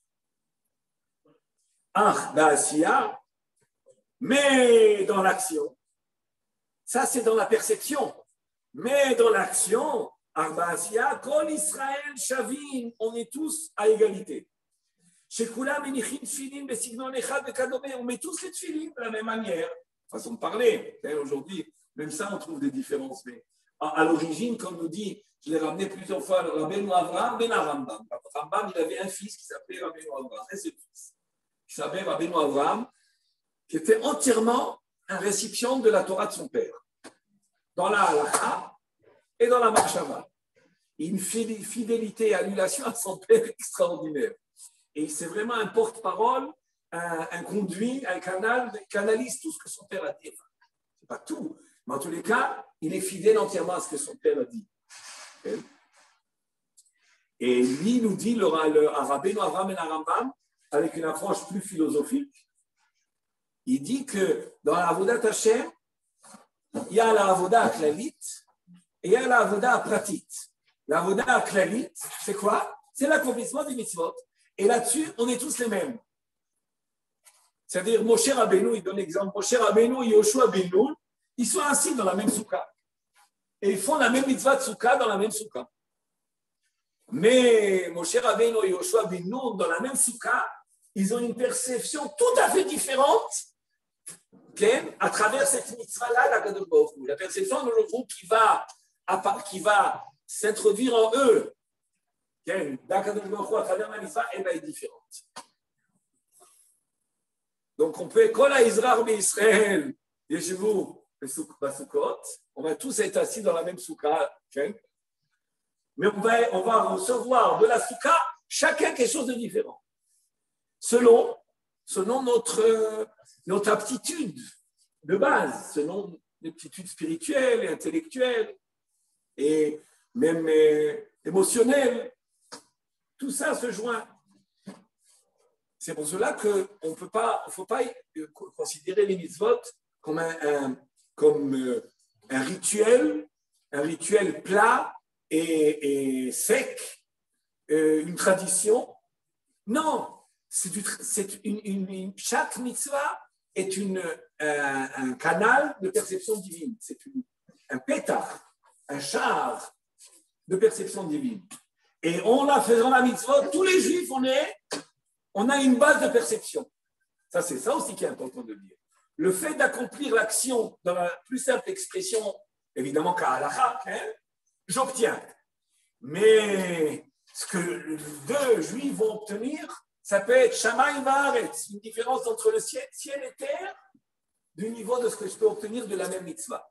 Ah, Ba'asiya, mais dans l'action, ça c'est dans la perception, mais dans l'action, Ah, Ba'asiya, Kol Israël, Shavin, on est tous à égalité. Chez Kula, Menichim, Tfilin, Besignon, Echad, Bekadome, on met tous les Tfilin de la même manière, façon de parler. Aujourd'hui, même ça, on trouve des différences. Mais à l'origine, comme nous dit, je l'ai ramené plusieurs fois, Rabbeinu Avraham ben Arambam. Rambam, il avait un fils qui s'appelait Rabbeinu Avraham, un seul fils, qui s'appelait Rabbeinu Avraham, qui était entièrement un récipient de la Torah de son père, dans la halakha et dans la marshava. Une fidélité et annulation à son père extraordinaire. Et c'est vraiment un porte-parole, un, un conduit, un canal, qui canalise tout ce que son père a dit. Enfin, c'est pas tout, mais en tous les cas, il est fidèle entièrement à ce que son père a dit. Et lui nous dit, le, le Rabbeinu Avraham ben Arambam, avec une approche plus philosophique, il dit que dans la Avodat Hashem, il y a la Avodat Klalit et il y a la Avodat Pratit. La Avodat Klalit, c'est quoi? C'est l'accomplissement des mitzvot. Et là-dessus, on est tous les mêmes. C'est-à-dire, Moshe Rabbeinu, il donne l'exemple, Moshe Rabbeinu et Yoshua ben Nun, ils sont assis dans la même soukha. Et ils font la même mitzvah de soukha dans la même soukha. Mais Moshe Rabbeinu et Yoshua ben Nun, dans la même soukha, ils ont une perception tout à fait différente okay, à travers cette mitzvah-là d'Akadosh Baruch Hu. La perception de l'autre qui va, qui va s'introduire en eux okay, d'Akadosh Baruch Hu à travers la mitzvah, elle va être différente. Donc on peut, Kol ha'Izrach be'Israël, Yeshivu Basukot, on va tous être assis dans la même soukha, okay? Mais on va, on va recevoir de la soukha chacun quelque chose de différent, selon, selon notre, notre aptitude de base, selon l'aptitude spirituelle et intellectuelle et même euh, émotionnelle. Tout ça se joint. C'est pour cela qu'on ne peut pas, il ne faut pas considérer les mitzvot comme un, un, comme un rituel, un rituel plat et, et sec, une tradition. Non, c'est du, c'est une, une, une, chaque mitzvah est une, un, un canal de perception divine. C'est une, un pétard, un char de perception divine. Et en la faisant la mitzvah, tous les juifs, on est, on a une base de perception. Ça, c'est ça aussi qui est important de dire. Le fait d'accomplir l'action dans la plus simple expression, évidemment qu'à halakha, hein, j'obtiens. Mais ce que deux juifs vont obtenir, ça peut être Shamaï Vaaretz, une différence entre le ciel, ciel et terre, du niveau de ce que je peux obtenir de la même mitzvah.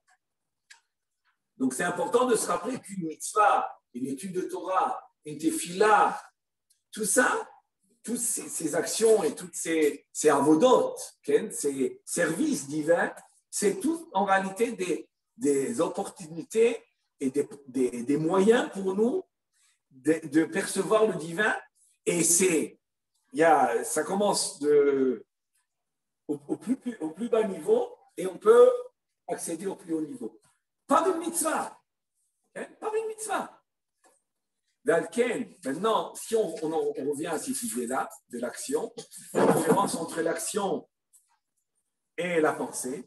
Donc c'est important de se rappeler qu'une mitzvah, une étude de Torah, une tefila, tout ça, toutes ces, ces actions et toutes ces, ces avodot, okay, ces services divins, c'est tout en réalité des, des opportunités et des, des, des moyens pour nous de, de percevoir le divin. Et c'est, il y a, ça commence de, au, au, plus, au plus bas niveau et on peut accéder au plus haut niveau. Pas d'une mitzvah, okay, pas d'une mitzvah. Maintenant, si on, on, on revient à ces sujets-là, de l'action, la différence entre l'action et la pensée,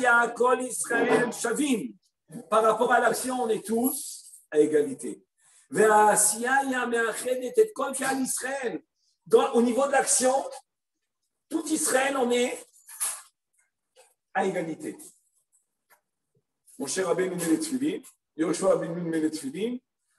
par rapport à l'action, on est tous à égalité. Au niveau de l'action, tout Israël, on est à égalité. Mon cher Rabbeinu met les tefilin, Yoshua Rabbeinu met les tefilin,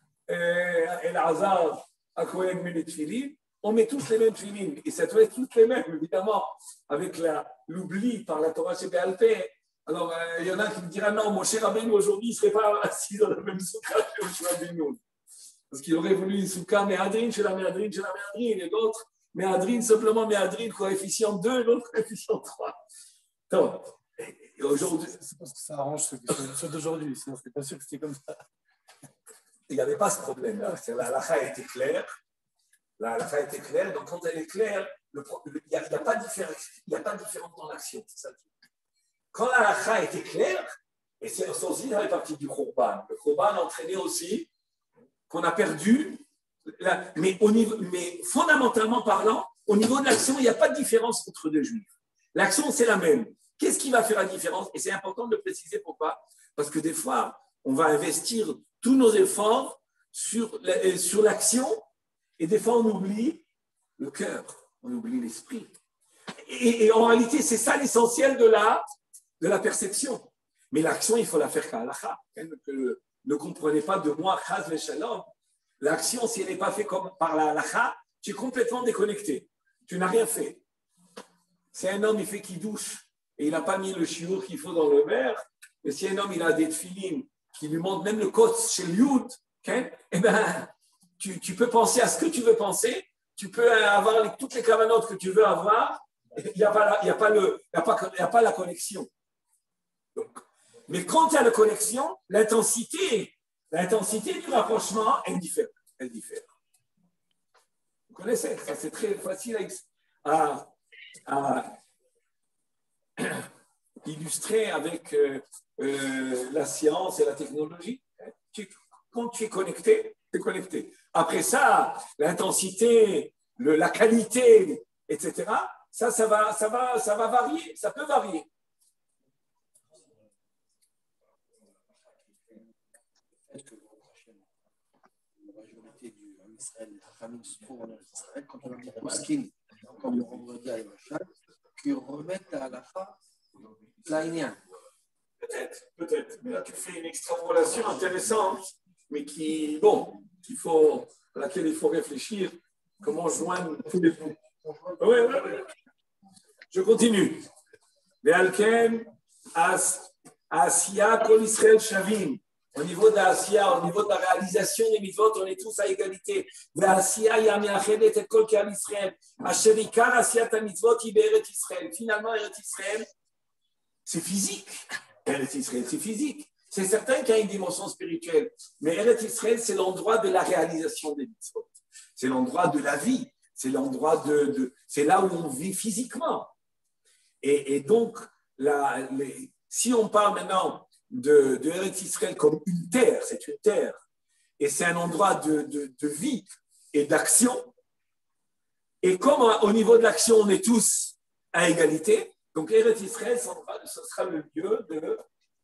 Elazar Akohen met les tefilin, on met tous les mêmes tefilin, et ça doit être tous les mêmes, évidemment, avec la, l'oubli par la Torah chez Béalpé. Alors, euh, il y en a qui me diront, non, mon cher Rabbeinu, aujourd'hui, il ne serait pas assis dans la même soukha que Yoshua Rabbeinu. Parce qu'il aurait voulu une soukha méadrine chez la méadrine, chez la méadrine, et d'autres, méadrine, simplement méadrine, coefficient deux, l'autre coefficient trois. Donc, et aujourd'hui, c'est parce que ça arrange ceux, ceux d'aujourd'hui, sinon je n'étais pas sûr que c'était comme ça. Il n'y avait pas ce problème-là. La halakha était claire. La halakha était claire. Donc, quand elle est claire, il n'y a, a pas de différence dans l'action. C'est ça. Quand la halakha était claire, et c'est aussi dans les parties du Khurban, le Khurban entraînait aussi qu'on a perdu, la, mais, au niveau, mais fondamentalement parlant, au niveau de l'action, il n'y a pas de différence entre deux juifs. L'action, c'est la même. Qu'est-ce qui va faire la différence? Et c'est important de le préciser pourquoi. Parce que des fois, on va investir tous nos efforts sur, sur l'action, et des fois, on oublie le cœur, on oublie l'esprit. Et, et en réalité, c'est ça l'essentiel de la, de la perception. Mais l'action, il faut la faire qu'à halakha. Ne comprenez pas de moi, chas v'shalom. L'action, si elle n'est pas faite comme par la halakha, tu es complètement déconnecté. Tu n'as rien fait. Si un homme, il fait qu'il douche, et il n'a pas mis le chiour qu'il faut dans le verre, et si un homme, il a des tefilines qui lui montrent même le côte chez le youd, okay, eh ben, tu, tu peux penser à ce que tu veux penser, tu peux avoir les, toutes les cavanotes que tu veux avoir, il n'y a, a, a, a pas la connexion. Donc, mais quand il y a la connexion, l'intensité, l'intensité du rapprochement, elle diffère. Elle diffère. Vous connaissez, ça c'est très facile à, à, à illustrer avec euh, euh, la science et la technologie. Tu, quand tu es connecté, tu es connecté. Après ça, l'intensité, le, la qualité, et cetera, ça, ça va, ça va, ça va varier, ça peut varier. La majorité du Israël, la famille se trouve en Israël, quand on a des poskim, comme le vendredi à l'évêché, qui remettent à la fin l'Aïnien. Peut-être, peut-être. Mais là, tu fais une extrapolation intéressante, mais qui, bon, il faut, à laquelle il faut réfléchir. Comment joindre tous les points. Oui, oui, oui. Je continue. Ve'alken as Asiya kol Israël shavim. Au niveau de l'Asiya, au niveau de la réalisation des mitzvot, on est tous à égalité. Ve'asiya yameachedet et kol kal Israël. Asher ikar asiyat mitzvot hi be'eret Israël. Finalement, Eret Israël, c'est physique. Eret Israël, c'est physique. C'est certain qu'il y a une dimension spirituelle. Mais Eret Israël, c'est l'endroit de la réalisation des mitzvot. C'est l'endroit de la vie. C'est l'endroit de, de c'est là où on vit physiquement. Et, et donc, la, les, si on parle maintenant de, de Eretz Israël comme une terre, c'est une terre, et c'est un endroit de, de, de vie et d'action, et comme au niveau de l'action, on est tous à égalité, donc Eretz Israël, ce sera le lieu de,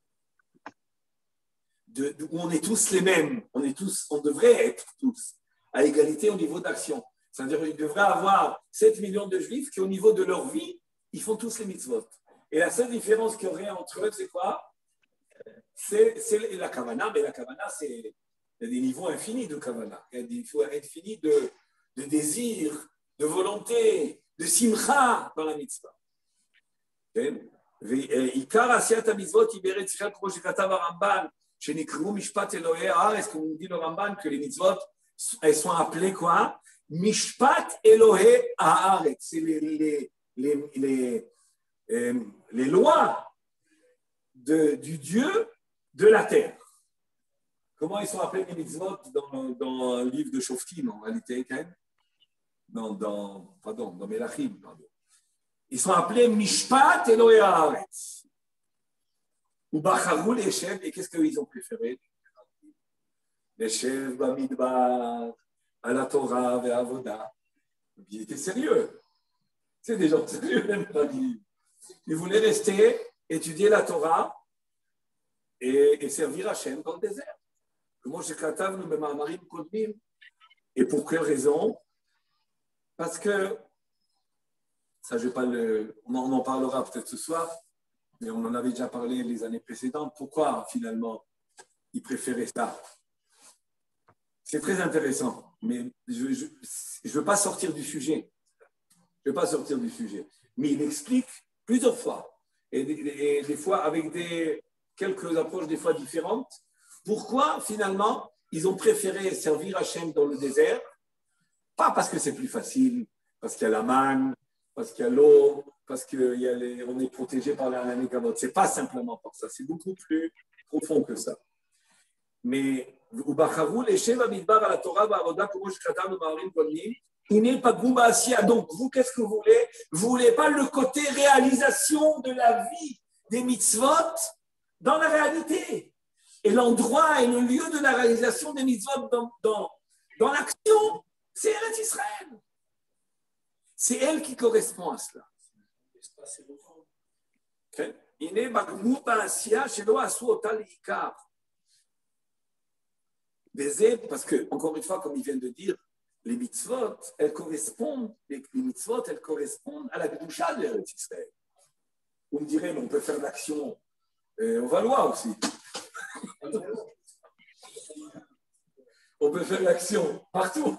de, de, où on est tous les mêmes, on, est tous, on devrait être tous à égalité au niveau d'action. C'est-à-dire qu'il devrait y avoir sept millions de juifs qui, au niveau de leur vie, ils font tous les mitzvot. Et la seule différence qu'il y aurait entre eux, c'est quoi? C'est, c'est la kavana, mais la kavana, c'est il y a des niveaux infinis de kavana. Il y a des niveaux infinis de, de désir, de volonté, de simcha dans la mitzvah. Ikar asiyat mitzvot iberet tzichat כמו שכתב הרמב"ן, שנקראו משפט אלוהי הארץ, comme dit le Ramban, que les mitzvot, elles sont appelées quoi? Mishpat Elohe Haaretz, c'est les, les, les, les, euh, les lois de, du Dieu de la terre. Comment ils sont appelés les mitzvot dans, dans le livre de Shoftim en réalité? Dans, dans, pardon, dans Melachim, pardon. Ils sont appelés Mishpat Elohe Haaretz. Ou Bacharou les chefs, et qu'est-ce qu'ils ont préféré? Les chefs Bamidbar, à la Torah et à Avoda. Il était sérieux. C'est des gens sérieux, même pas. Ils voulaient rester, étudier la Torah et, et servir Hachem dans le désert. Comment j'ai katav nous même Marim Kodmim. Et pour quelle raison? Parce que, ça je vais pas le, on en, on en parlera peut-être ce soir, mais on en avait déjà parlé les années précédentes. Pourquoi finalement il préférait ça? C'est très intéressant, mais je ne veux pas sortir du sujet. Je ne veux pas sortir du sujet. Mais il explique plusieurs fois, et des, et des fois avec des, quelques approches des fois différentes, pourquoi finalement ils ont préféré servir Hachem dans le désert, pas parce que c'est plus facile, parce qu'il y a la manne, parce qu'il y a l'eau, parce qu'on est protégé par la Négamot. Ce n'est pas simplement pour ça, c'est beaucoup plus profond que ça. Mais donc, vous, qu'est-ce que vous voulez? Vous ne voulez pas le côté réalisation de la vie des mitzvot dans la réalité. Et l'endroit et le lieu de la réalisation des mitzvot dans, dans, dans l'action, c'est Eretz Israël. C'est elle qui correspond à cela. Okay. Parce que, encore une fois, comme ils viennent de dire, les mitzvot, elles correspondent, les, les mitzvot, elles correspondent à la Kedusha de l'Eretz Israël. Vous me direz, mais on peut faire l'action euh, au Valois aussi. On peut faire l'action partout.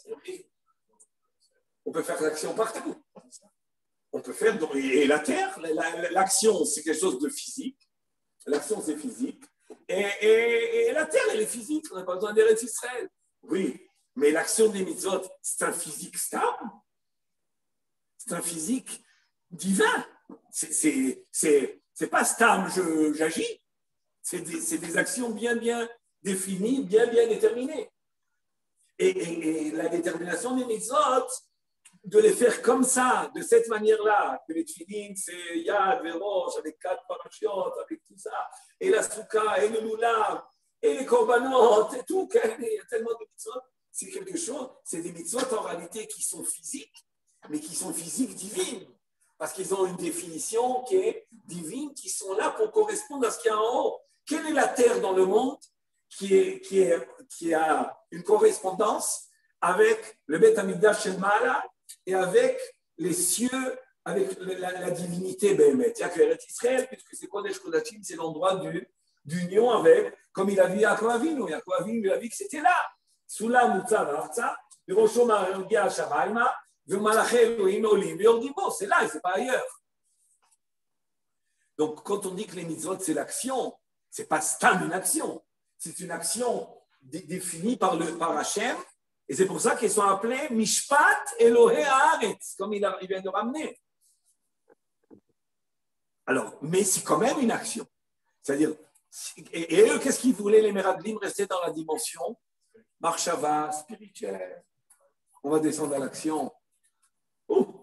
On peut faire l'action partout. On peut faire, et la terre, l'action, c'est quelque chose de physique. L'action, c'est physique. Et, et, et la terre, elle est physique, on n'a pas besoin d'Eretz Israël. Oui, mais l'action des mitzvot, c'est un physique stable. C'est un physique divin. C'est, c'est, c'est, c'est pas stable, je, j'agis. C'est des, c'est des actions bien, bien définies, bien, bien déterminées. Et, et, et la détermination des mitzvot, de les faire comme ça, de cette manière-là, que les tefilines, c'est Yad, Verosh, avec quatre parachutes, avec tout ça, et la souka, et le lulav, et les korbanot, et tout, il y a tellement de mitzvot, c'est quelque chose, c'est des mitzvot en réalité qui sont physiques, mais qui sont physiques divines, parce qu'ils ont une définition qui est divine, qui sont là pour correspondre à ce qu'il y a en haut. Quelle est la terre dans le monde qui, est, qui, est, qui a une correspondance avec le Beth Amikdash Shel Ma'ala et avec les cieux, avec la, la divinité Béhémet. Il y a que Eretz Israël, puisque c'est Kodesh Kodashim, c'est l'endroit du, d'union avec, comme il a vu Yaakov Avinu. Yaakov Avinu lui a vu que c'était là. Sula Mutza Varza, Virosho Ma'argia Shamaima, V'Malaché Elohim Olim, V'Yordimo, c'est là et c'est pas ailleurs. Donc, quand on dit que les mitzvot, c'est l'action, c'est pas stam une action, c'est une action dé- définie par, le, par Hachem. Et c'est pour ça qu'ils sont appelés Mishpat Elohé Haaretz, comme il, a, il vient de ramener. Alors, mais c'est quand même une action. C'est-à-dire, et, et eux, qu'est-ce qu'ils voulaient, les Meraglim, rester dans la dimension Marshava, spirituelle. On va descendre à l'action. Oh.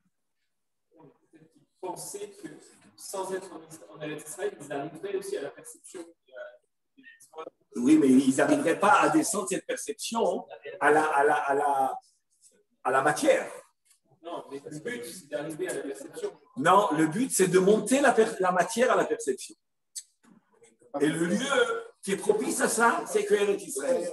Ils pensaient que sans être en Eretz Israël, ils arriveraient aussi à la perception. Oui, mais ils n'arriveraient pas à descendre cette perception à la, à la, à la, à la matière. Non, mais le but, c'est d'arriver à la perception. Non, le but, c'est de monter la, per- la matière à la perception. Et le lieu qui est propice à ça, c'est que Eretz Israël.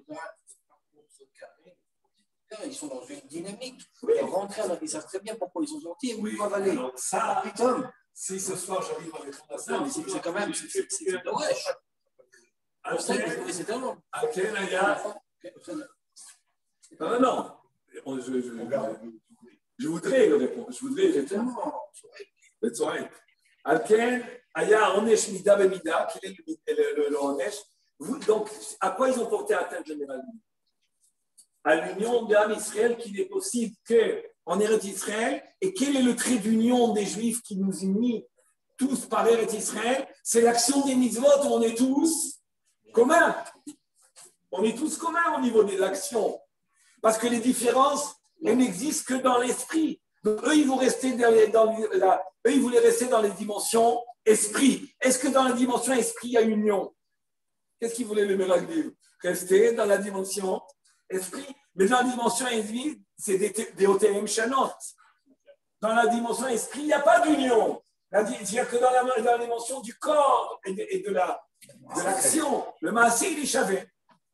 Ils sont dans une dynamique. Oui. Ils rentrent, ils savent très bien pourquoi ils sont sortis. Oui, Ils doivent aller. alors ça, Putain, si ce soir j'arrive à répondre à ça, non, mais c'est c'est quand même. C'est c'est- c'est dommage. On sait que c'est tellement. à quel aya- Non, non, non. On- Je, je, je voudrais le répondre. Je voudrais répondre. בצורך. על כן, היה העונש מידה במידה, quel est le, le, le העונש? Donc, à quoi ils ont porté atteinte généralement? À l'union d'Am Israël qui n'est possible qu'en Eretz Israël. Et quel est le trait d'union des Juifs qui nous unit tous par Eretz Israël? C'est l'action des mitzvot où on est tous communs. On est tous communs au niveau de l'action. Parce que les différences, elles n'existent que dans l'esprit. Donc, eux, ils vont rester dans, les, dans la, eux, ils voulaient rester dans les dimensions esprit. Est-ce que dans la dimension esprit, il y a union? Qu'est-ce qu'ils voulaient le Meraglim? Rester dans la dimension esprit. Mais dans la dimension esprit, c'est des, des O T M Shanot. Dans la dimension esprit, il n'y a pas d'union. C'est-à-dire que dans la, dans la dimension du corps et de, et de la, de l'action. Le maasé, il est chavé.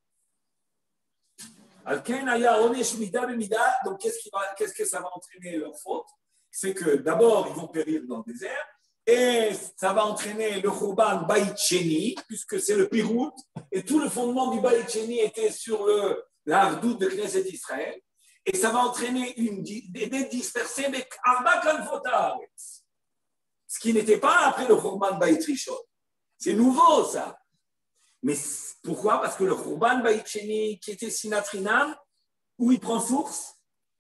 Alken aya onesh mida b'mida. Donc, qu'est-ce, qui va, qu'est-ce que ça va entraîner leur faute? C'est que d'abord, ils vont périr dans le désert. Et ça va entraîner le Khurban Bayit Sheni, puisque c'est le Pirout, et tout le fondement du Bayit Sheni était sur le, la hardoute de Knesset d'Israël, et ça va entraîner une des dispersés avec Arba Kanfota, ce qui n'était pas après le Khurban Bayit Rishon. C'est nouveau, ça. Mais pourquoi? Parce que le Khurban Bayit Sheni, qui était Sinatrinam, où il prend source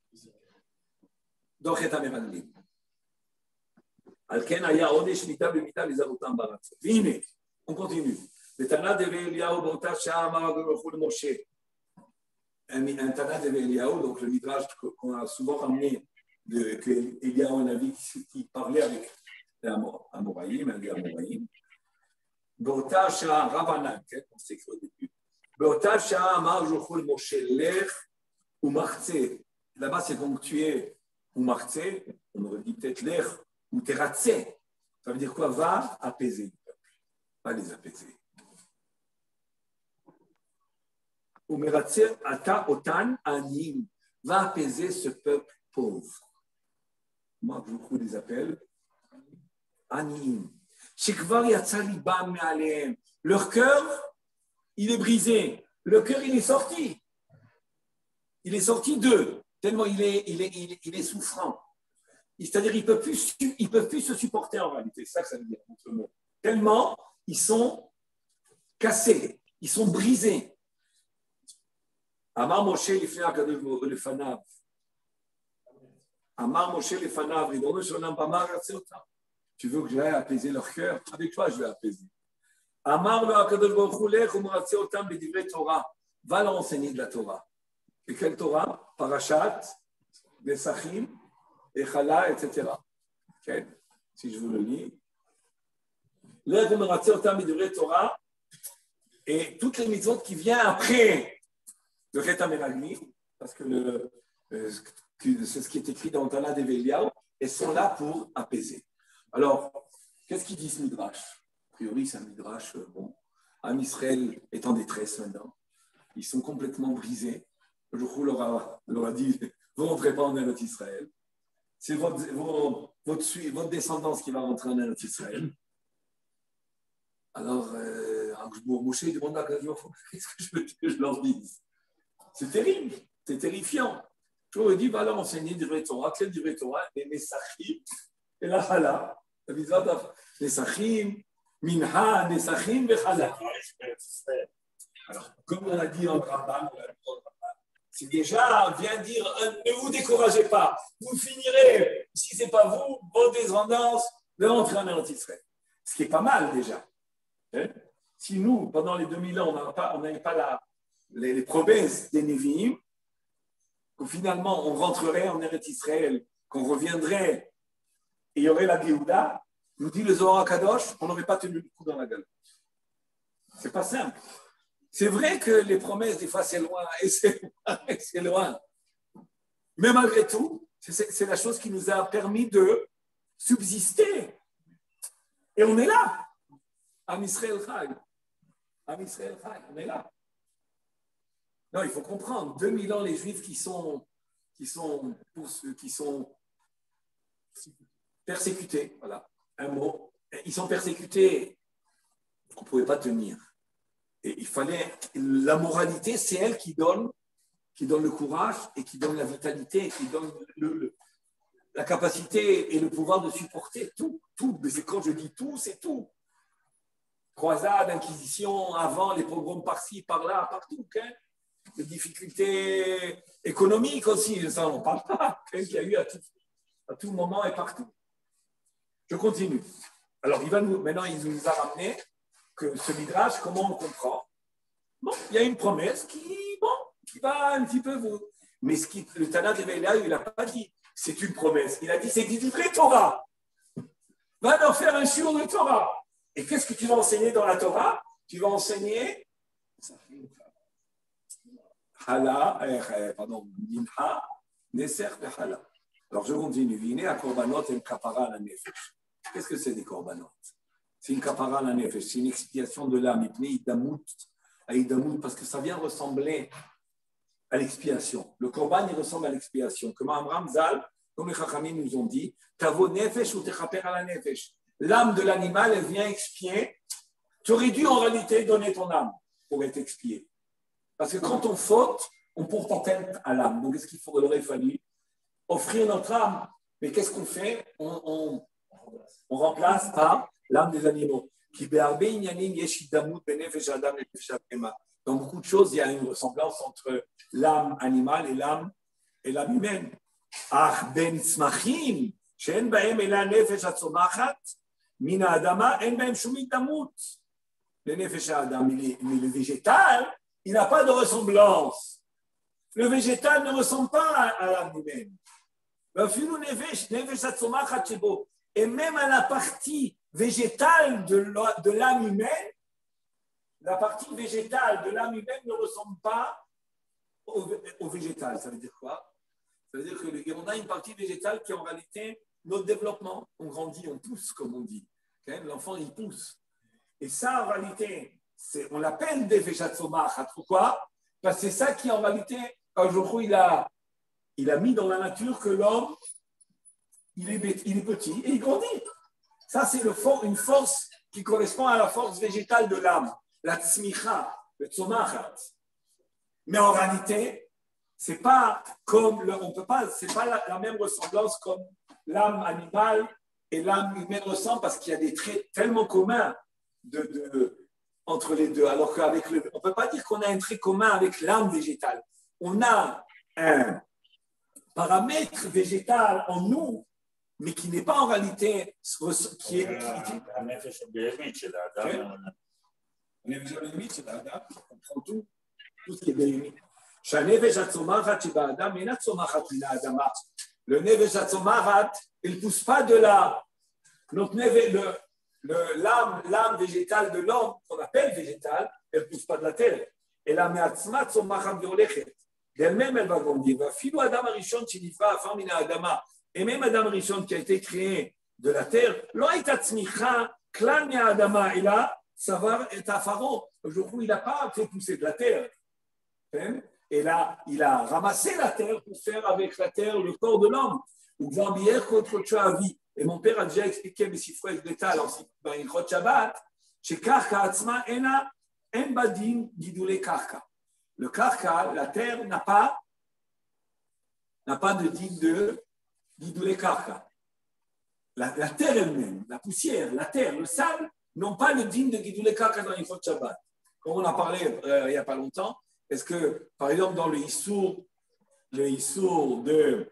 dans Chet HaMeraglim. Alken aya onesh mita b'mita lizarotam baratz. Vine, on continue. Le Tana de Eliyahu b'ota shah amar le Moshe. Un Tana de Eliyahu, donc le midrash qu'on a souvent ramené, que Eliyahu un avis qui parlait avec les Amoraïm, les Amoraïm. B'ota shah Ravanan, on s'est écrit au début. B'ota shah amar le Moshe lech ou martze. Là-bas c'est ponctué ou martze. On aurait dit peut-être lech. Ou teratsé, ça veut dire quoi? Va apaiser le peuple, pas les apaiser. Ou meratsé ata otan anim, va apaiser ce peuple pauvre. Moi, beaucoup les appelle anim. Shekvar yatsa libam me'alehem. Leur cœur, il est brisé. Le cœur, il est sorti. Il est sorti d'eux, tellement il est, il est, il est, il est souffrant. C'est-à-dire qu'ils ne peuvent plus, ils peuvent plus se supporter en réalité. C'est ça que ça veut dire, contre le mot. Tellement ils sont cassés, ils sont brisés. Amar Moshe lefanav. Amar Moshe lefanav. Tu veux que j'aille apaiser leur cœur? Avec toi, je vais apaiser. Amar lo HaKadosh Baruch Hu lech u'moratze otam b'divrei Torah. Va leur enseigner de la Torah. Et quelle Torah? Parashat, Nesachim, et Chala, et cetera. Okay. Si je vous le lis. Lech u'moratze otam b'divrei Torah. Et toutes les mitzvot qui viennent après le Chet HaMeraglim, parce que le, euh, c'est ce qui est écrit dans le Tana d'Ev Eliyahu, et sont là pour apaiser. Alors, qu'est-ce qu'il dit ce midrash? A priori, c'est un midrash, bon, Am Israël est en détresse maintenant. Ils sont complètement brisés. Le jour où leur a, leur a dit, vous ne rentrez pas en Eretz Israël. C'est votre, votre, votre, votre descendance qui va rentrer en Eretz Israël. Alors, euh, Moshe demande à Kadosh, qu'est-ce que je veux que je leur dise? C'est terrible, c'est terrifiant. Je leur ai dit, va leur enseigner du vrai Torah. Quel du vrai Torah? Les Nesachim et la Chala. La mitzvah de Nesachim, Minha, Nesachim et Chala. Alors, comme on a dit en Rambam, c'est déjà, vient dire, ne vous découragez pas. Vous finirez, si ce n'est pas vous, vos descendances, de rentrer en Eretz Israël. Ce qui est pas mal déjà. Hein? Si nous, pendant les deux mille ans, on n'avait pas, pas la, les, les promesses des Nevi'im, que finalement on rentrerait en Eretz Israël, qu'on reviendrait et il y aurait la Géouda, nous dit le Zohar HaKadosh, on n'aurait pas tenu le coup dans la gueule. C'est pas simple. C'est vrai que les promesses, des fois, c'est loin, et c'est, et c'est loin. Mais malgré tout, c'est, c'est la chose qui nous a permis de subsister. Et on est là. Am Israël Chai. Am Israël Chai, on est là. Non, il faut comprendre, deux mille ans, les Juifs qui sont, qui sont, pour ceux qui sont persécutés, voilà, un mot, ils sont persécutés, on ne pouvait pas tenir. Et il fallait, la moralité, c'est elle qui donne, qui donne le courage et qui donne la vitalité, qui donne le, le, la capacité et le pouvoir de supporter tout, tout. Mais c'est quand je dis tout, c'est tout. Croisade, inquisition, avant, les pogroms par-ci, par-là, partout, hein. Les difficultés économiques aussi, ça on n'en parle pas, qu'il y a eu à tout, à tout moment et partout. Je continue. Alors, il va nous, maintenant, il nous a ramené que ce midrash, comment on le comprend? Bon, il y a une promesse qui, bon, qui va un petit peu vous. Mais ce qui, le Tana d'Ev Eliyahu, il n'a pas dit c'est une promesse. Il a dit c'est du vrai Torah. Va leur faire un shiur de Torah. Et qu'est-ce que tu vas enseigner dans la Torah? Tu vas enseigner Hala, euh, pardon, Minha, Neser et Hala. Alors je continue. Vine à Korbanot et Kapara la Nefesh. Qu'est-ce que c'est des Korbanot? c'est une kapara à la nefesh, c'est une expiation de l'âme. Parce que ça vient ressembler à l'expiation. Le korban, il ressemble à l'expiation. Comme Amram Zal, comme les Chachamim nous ont dit, Tavo nefesh ou techaper à la nefesh. L'âme de l'animal, elle vient expier. Tu aurais dû en réalité donner ton âme pour être expié. Parce que quand on faute, on porte atteinte à l'âme. Donc, qu'est-ce qu'il faut, il aurait fallu offrir notre âme. Mais qu'est-ce qu'on fait? on, on, on remplace par l'âme des animaux. Dans beaucoup de choses, il y a une ressemblance entre l'âme animale et l'âme et l'âme humaine. Ben smachim, she'en ba'em ela nefesh hatzomachat, min ha'adama, en ba'em shumit damut. Le nefesh ha'adam, mais le végétal, il n'a pas de ressemblance. Le végétal ne ressemble pas à, à l'âme humaine. Et même à la partie végétale de l'âme humaine, la partie végétale de l'âme humaine ne ressemble pas au, au végétal. Ça veut dire quoi? Ça veut dire qu'on a une partie végétale qui est en réalité notre développement. On grandit, on pousse, comme on dit. Okay? L'enfant, il pousse. Et ça, en réalité, c'est, on l'appelle des végétatsomach. Pourquoi? Parce que c'est ça qui, en réalité, aujourd'hui, il a, il a mis dans la nature que l'homme, il est, il est petit et il grandit. Ça, c'est le for, une force qui correspond à la force végétale de l'âme, la tzmicha, le tzomachat. Mais en réalité, c'est pas comme le, on peut pas, c'est pas la, la même ressemblance comme l'âme animale et l'âme humaine ressemblent parce qu'il y a des traits tellement communs de, de, entre les deux. Alors qu'avec le, on peut pas dire qu'on a un trait commun avec l'âme végétale. On a un paramètre végétal en nous, mais qui n'est pas en réalité qui est la nefesh הבהמית של האדם. הנפש הבהמית של האדם, on prend tout, tout ce qui est בהמי. שהנפש הצומחת שבאדם אינה צומחת מן האדמה. Le nefesh הצומחת, il ne pousse pas de là. Notre nefesh, le, le, l'âme, l'âme végétale de l'homme, qu'on appelle végétale, elle ne pousse pas de la terre. Elle a מעצמה צומחת והולכת. d'elle-même, elle va grandir. ואפילו האדם הראשון שנברא עפר מן האדמה. Et même Adam Rishon qui a été créé de la terre, aujourd'hui, il n'a pas fait pousser de la terre. Et là, il a ramassé la terre pour faire avec la terre le corps de l'homme. Et mon père a déjà expliqué, mais si frère de l'État, alors dans une Chot Shabbat, chez Karka Atzma, Ena, En Badin, Gidoulé Karka. Le Karka, la terre, n'a pas, n'a pas de digne de Gidoulé Karka. La, la terre elle-même, la poussière, la terre, le sable, n'ont pas le digne de Gidoulé Karka dans une Chot Shabbat. Comme on a parlé euh, il n'y a pas longtemps, est-ce que, par exemple, dans le Issour, le Issour de,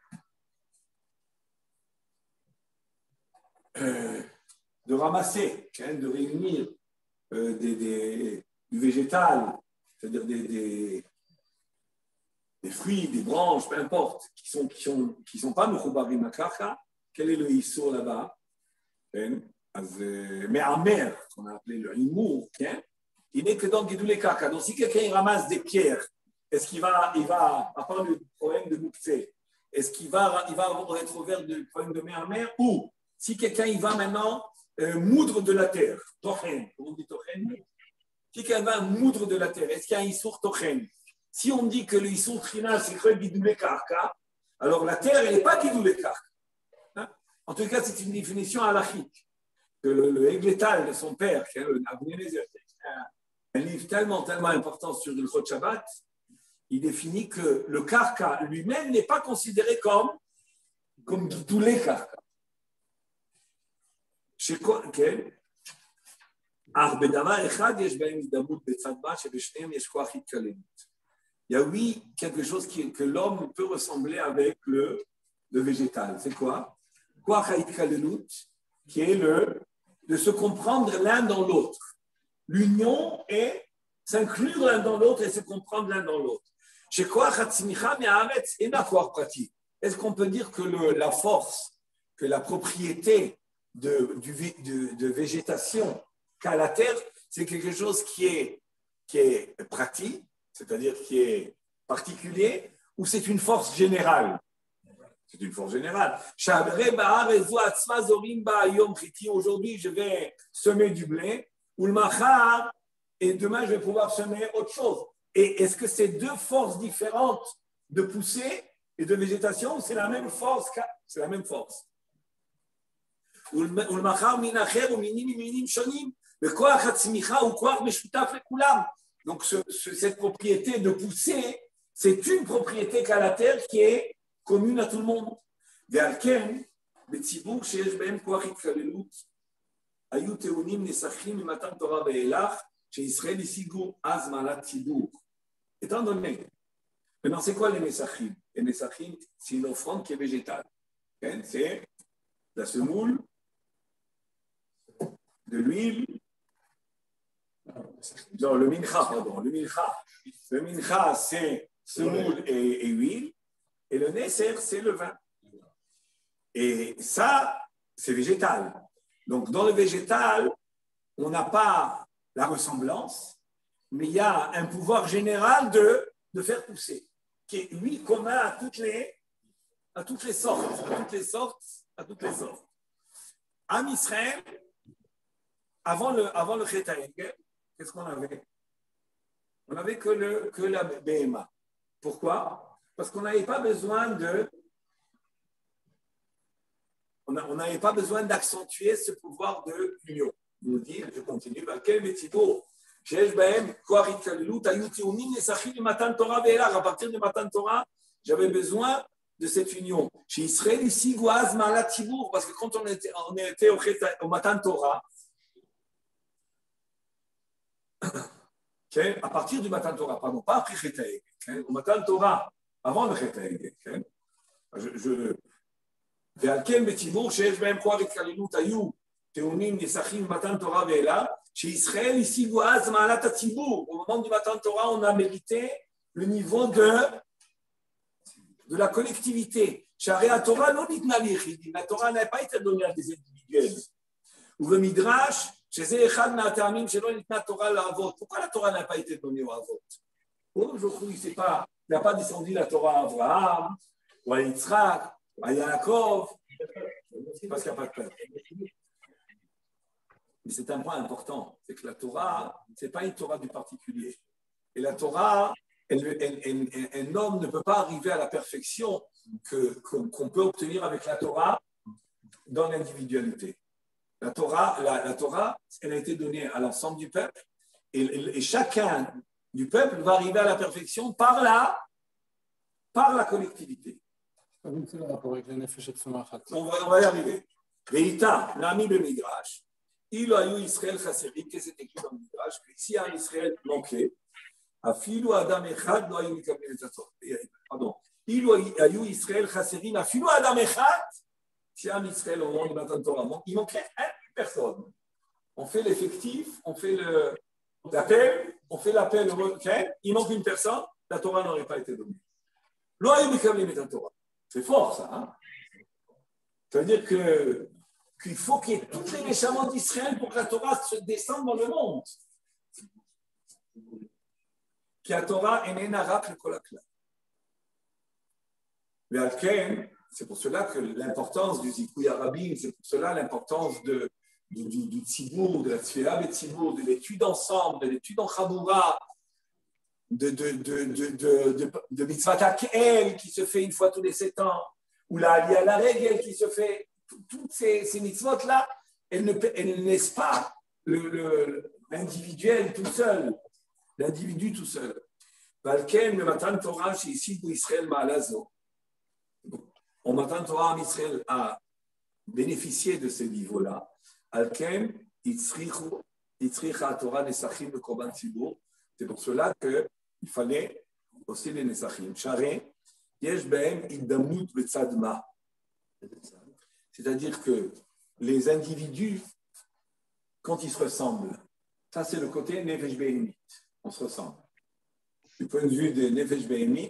euh, de ramasser, hein, de réunir euh, des, des, du végétal, c'est-à-dire des, des, des fruits, des branches, peu importe, qui ne sont, qui sont, qui sont pas Mechoubarim Akarka, quel est le Issour là-bas? Mais en mer, qu'on a appelé le Himour, hein, il n'est que dans Gidoulé Karka. Donc, si quelqu'un ramasse des pierres, est-ce qu'il va, il va, à part le problème de Moukse, est-ce qu'il va, il va être ouvert du problème de mer en mer? Ou si quelqu'un il va maintenant euh, moudre de la terre, Tochen, on dit Tochen, si quelqu'un va moudre de la terre, est-ce qu'il y a un Issour Tochen? Si on dit que le Issour Trina, c'est que Gidoulé Karka, alors la terre, elle n'est pas Gidoulé Karka. Hein? En tout cas, c'est une définition halachique. Que le, le Egletal de son père, qui est le Abounézer, un livre tellement, tellement important sur le Chot Shabbat, il définit que le karka lui-même n'est pas considéré comme comme tous les karka. Il y a oui quelque chose qui, que l'homme peut ressembler avec le, le végétal. C'est quoi? Qui est le, de se comprendre l'un dans l'autre. L'union est s'inclure l'un dans l'autre et se comprendre l'un dans l'autre. Chez quoi pratique. Est-ce qu'on peut dire que le, la force, que la propriété de, du, de, de végétation qu'a la terre, c'est quelque chose qui est, qui est pratique, c'est-à-dire qui est particulier, ou c'est une force générale? C'est une force générale. Aujourd'hui, je vais semer du blé, ou le machar, et demain, je vais pouvoir semer autre chose. Et est-ce que c'est deux forces différentes de poussée et de végétation, ou c'est la même force? C'est la même force. Donc, ce, ce, cette propriété de pousser, c'est une propriété qu'a la terre qui est commune à tout le monde. Étant donné, maintenant, c'est quoi les Nesachim? Les Nesachim, c'est une offrande qui est végétale. C'est la semoule, de l'huile, non, le mincha, pardon, le mincha. Le mincha, c'est semoule et, et huile, et le neser, c'est le vin. Et ça, c'est végétal. Donc, dans le végétal, on n'a pas la ressemblance, mais il y a un pouvoir général de, de faire pousser, qui est, lui, commun à toutes les, à toutes les sortes, à toutes les sortes, à toutes les sortes. Am Israël, avant le, avant le Chet HaEgel, qu'est-ce qu'on avait? On n'avait que, le, que la Béhéma. Pourquoi? Parce qu'on n'avait pas besoin de... On n'avait pas besoin d'accentuer ce pouvoir de l'union. Il nous dit, je continue, à partir du Matan Torah, j'avais besoin de cette union. Chez Israël, ici, parce que quand on était, on était au, au Matan Torah, okay, à partir du Matan Torah, pardon, pas après Chet HaEgel, okay, au Matan Torah, avant le Chet HaEgel, okay, je, je ועל כן בציבור שיש בהם כוח התקללות היו טעונים נסחים במתן תורה ואליו, שישראל השיגו אז מעלת הציבור. Au moment du Matan Torah, on a mérité le niveau de, de la collectivité. שהרי התורה לא ניתנה ליחידים, la Torah n'a pas été donnée à des individuels. ובמדרש, שזה אחד מהטעמים שלא ניתנה תורה לאבות. Pourquoi la Torah n'a pas été donnée aux avots? Aujourd'hui, il n'a pas descendu la Torah à Abraham, ou à Yitzhak, à Yaakov, parce qu'il n'y a pas de peuple. Mais c'est un point important, c'est que la Torah, ce n'est pas une Torah du particulier. Et la Torah, elle, elle, elle, un homme ne peut pas arriver à la perfection que, qu'on peut obtenir avec la Torah dans l'individualité. La Torah, la, la Torah, elle a été donnée à l'ensemble du peuple, et, et chacun du peuple va arriver à la perfection par la, par la collectivité. On va, on va y arriver. Veïta, l'ami de Midrash, il a eu Israël Chasserim, qu'est-ce que c'est écrit dans le Midrash? Si un Israël manquait, Afilu Adam Echad, לא היו מקבלים את הצורך. Pardon. אילו היו ישראל חסרים, אפילו אדם אחד, si un Israël au moment du Matan Torah, il manquait une personne. On fait l'effectif, on fait le, l'appel, on fait l'appel, okay? Il manque une personne, la Torah n'aurait pas été donnée. לא היו מקבלים את התורה. C'est fort, ça. Hein? Ça veut dire que, qu'il faut qu'il y ait tous les méchaments d'Israël pour que la Torah se descende dans le monde. Qui la Torah est rak le kolakla. Mais Alken, c'est pour cela que l'importance du Zikouya Rabin, c'est pour cela l'importance de, du, du, du Tzibour, de la Tzfila et Tzibour, de l'étude ensemble, de l'étude en Chaboura, de, de, de, de, de, de, de mitzvah takel qui se fait une fois tous les sept ans, ou la aliyah à la règle qui se fait, toutes ces, ces mitzvot-là, elles ne, elles ne laissent pas le, le, l'individuel tout seul, l'individu tout seul. Valken, le Matan Torah, chez ici, pour Israël, Ma'alazo. On Matan Torah en Israël a bénéficié de ce niveau-là. Alken, Itzricha Torah Nesachim de Korban Tzibur. C'est pour cela qu'il fallait aussi les Nesachim. Charé, Yesh Behem Iddamut Betzadma. C'est-à-dire que les individus, quand ils se ressemblent, ça c'est le côté Nefesh Behemit. On se ressemble. Du point de vue des Nefesh Behemit,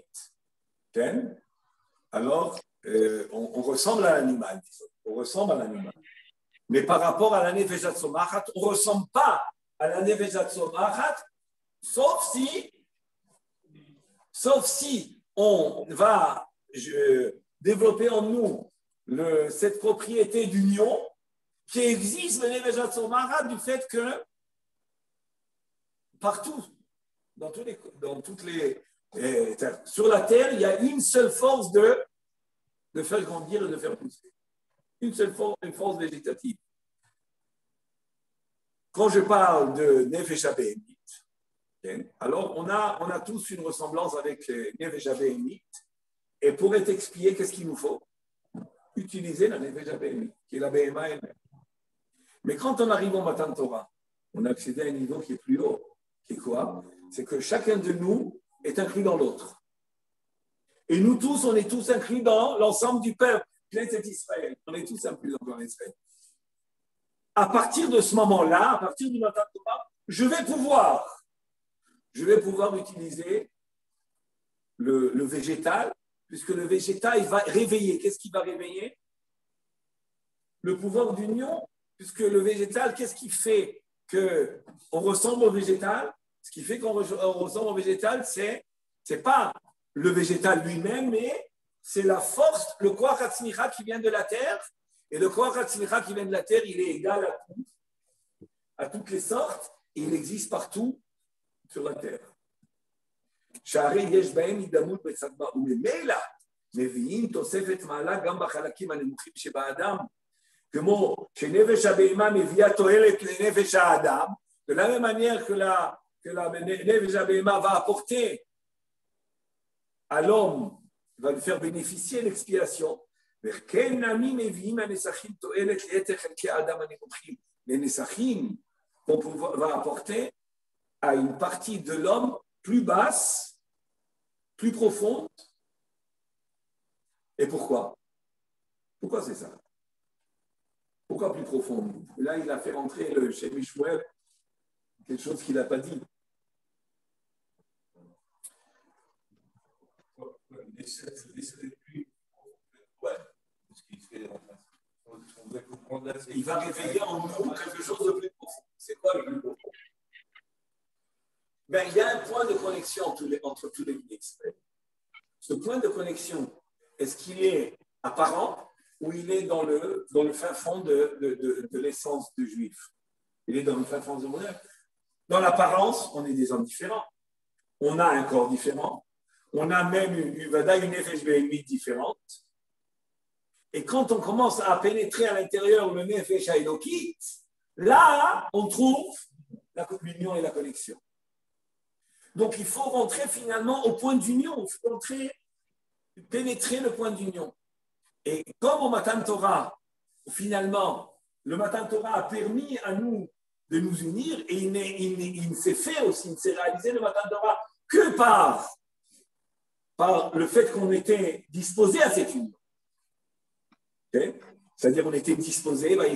alors euh, on, on ressemble à l'animal. On ressemble à l'animal. Mais par rapport à la Nefesh Hatzomachat, on ne ressemble pas à la Nefesh Hatzomachat, sauf si, sauf si on va je, développer en nous le, cette propriété d'union qui existe du fait que partout, dans, tous les, dans toutes les eh, sur la terre, il y a une seule force de, de faire grandir et de faire pousser. Une seule force, une force végétative. Quand je parle de Nefesh HaBehemit, okay, alors on a, on a tous une ressemblance avec Nefesh HaBehemit. Et pour être expliqué, qu'est-ce qu'il nous faut? Utiliser la Nefesh HaBehemit, qui est la Behema elle-même. Mais quand on arrive au Matan Torah, on a accédé à un niveau qui est plus haut. Qui est quoi? C'est que chacun de nous est inclus dans l'autre. Et nous tous, on est tous inclus dans l'ensemble du peuple. C'est Israël. On est tous inclus dans Israël. À partir de ce moment-là, à partir du Matan Torah, je vais pouvoir, je vais pouvoir utiliser le, le végétal, puisque le végétal il va réveiller. Qu'est-ce qu'il va réveiller? Le pouvoir d'union, puisque le végétal, qu'est-ce qui fait qu'on ressemble au végétal? Ce qui fait qu'on ressemble au végétal, c'est c'est pas le végétal lui-même, mais c'est la force, le Koach HaTzmicha qui vient de la terre. Et le Koach HaTzmicha qui vient de la terre, il est égal à tout, à toutes les sortes, et il existe partout sur la terre. שהרי יש בהם הידמות בצד בה, וממילא מביאים תוספת מעלה גם בחלקים הנמוכים שבאדם, כמו שנפש הבהמה מביאה תועלת לנפש האדם, de la même manière que la, que la nefesh habehema va apporter à l'homme, va lui faire bénéficier l'expiation. וכן נמים מביאים הנסחים תועלת ליתר חלקי האדם הנמוכים. Les nesachim va apporter à une partie de l'homme plus basse, plus profonde. Et pourquoi? Pourquoi c'est ça? Pourquoi plus profonde? Là, il a fait rentrer le chez Mishmuel quelque chose qu'il n'a pas dit. Il va réveiller en nous quelque chose de plus profond. C'est quoi le plus profond? Ben, il y a un point de connexion entre, les, entre tous les experts. Ce point de connexion, est-ce qu'il est apparent ou il est dans le, dans le fin fond de, de, de, de l'essence du juif? Il est dans le fin fond de l'honneur. Dans l'apparence, on est des hommes différents. On a un corps différent. On a même une, une nefesh behemit différente. Et quand on commence à pénétrer à l'intérieur le nefesh haelokit, là, on trouve l'union et la connexion. Donc, il faut rentrer finalement au point d'union. Il faut rentrer, pénétrer le point d'union. Et comme au Matan Torah, finalement, le Matan Torah a permis à nous de nous unir et il, il, il ne s'est fait aussi, il ne s'est réalisé le Matan Torah que par, par le fait qu'on était disposé à cette union. Okay? C'est-à-dire qu'on était disposé, et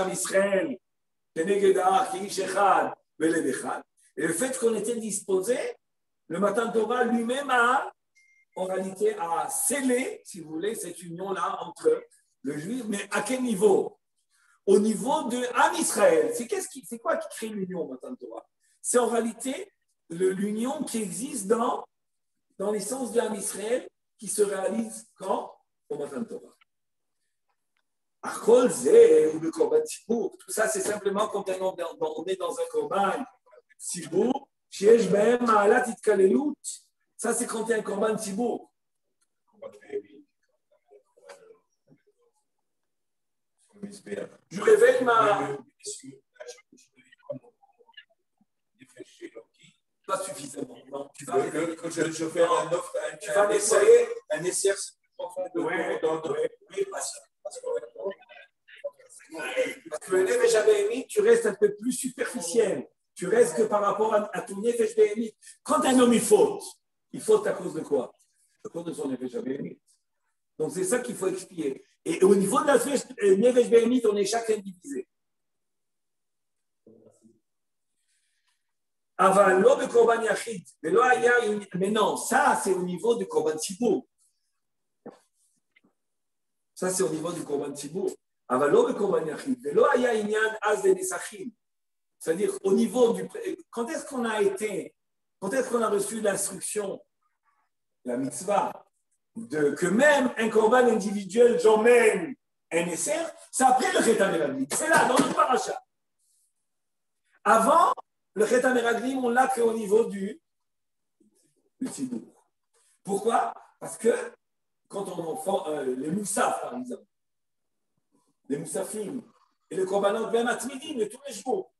le fait qu'on était disposé, le Matan Torah lui-même a, en réalité, a scellé, si vous voulez, cette union-là entre le juif, mais à quel niveau? Au niveau de Am Israël. C'est, qu'est-ce qui, c'est quoi qui crée l'union, Matan Torah? C'est en réalité le, l'union qui existe dans, dans l'essence de Am Israël, qui se réalise quand? Au Matan Torah. Tout ça, c'est simplement quand on est dans un korban Tzibour, Sheyesh Behem Ma'alat Itkalelut. Ça, c'est quand il y a un korban Tzibour. Je révèle ma. Pas suffisamment. Non, tu vas révéler. Quand je, je fais un offre, un, tu vas essayer. Un essai profond de ouais, dans, dans, oui, parce que le nefesh habehemit, tu restes un peu plus superficiel. Tu restes que par rapport à, à ton nefesh behemit. Quand un homme il faute, il faute à cause de quoi? À cause de son nefesh habehemit. Donc c'est ça qu'il faut expliquer. Et au niveau de la nefesh behemit, on est chacun divisé. Mais non, ça c'est au niveau du korban tzibour. Ça c'est au niveau du korban tzibour. C'est-à-dire au niveau du... Quand est-ce qu'on a été... Quand est-ce qu'on a reçu l'instruction, la mitzvah, de, que même un corban individuel, j'emmène un esser, c'est après le Chet HaMeraglim. C'est là, dans le paracha. Avant, le Chet HaMeraglim, on l'a qu'au niveau du, du Tzibour. Pourquoi? Parce que quand on enfant, euh, les moussaf, par exemple, les moussafim, et le korbanot, même à Tmidim, de tous les jours.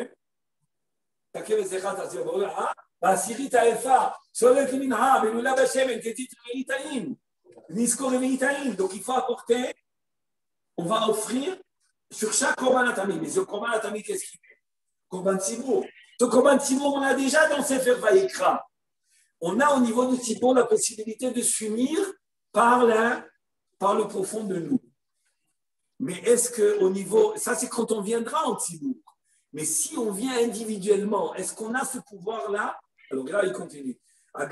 Donc il faut apporter, on va offrir sur chaque korban tamid. Mais ce korban tamid, qu'est-ce qu'il fait? Korban Tzibour. Ce korban Tzibour, on a déjà dans Sefer Vayikra. On a au niveau du Tzibour la possibilité de s'unir par, la, par le profond de nous. Mais est-ce qu'au niveau, ça c'est quand on viendra en Tzibour. Mais si on vient individuellement, est-ce qu'on a ce pouvoir-là? Alors là, il continue. A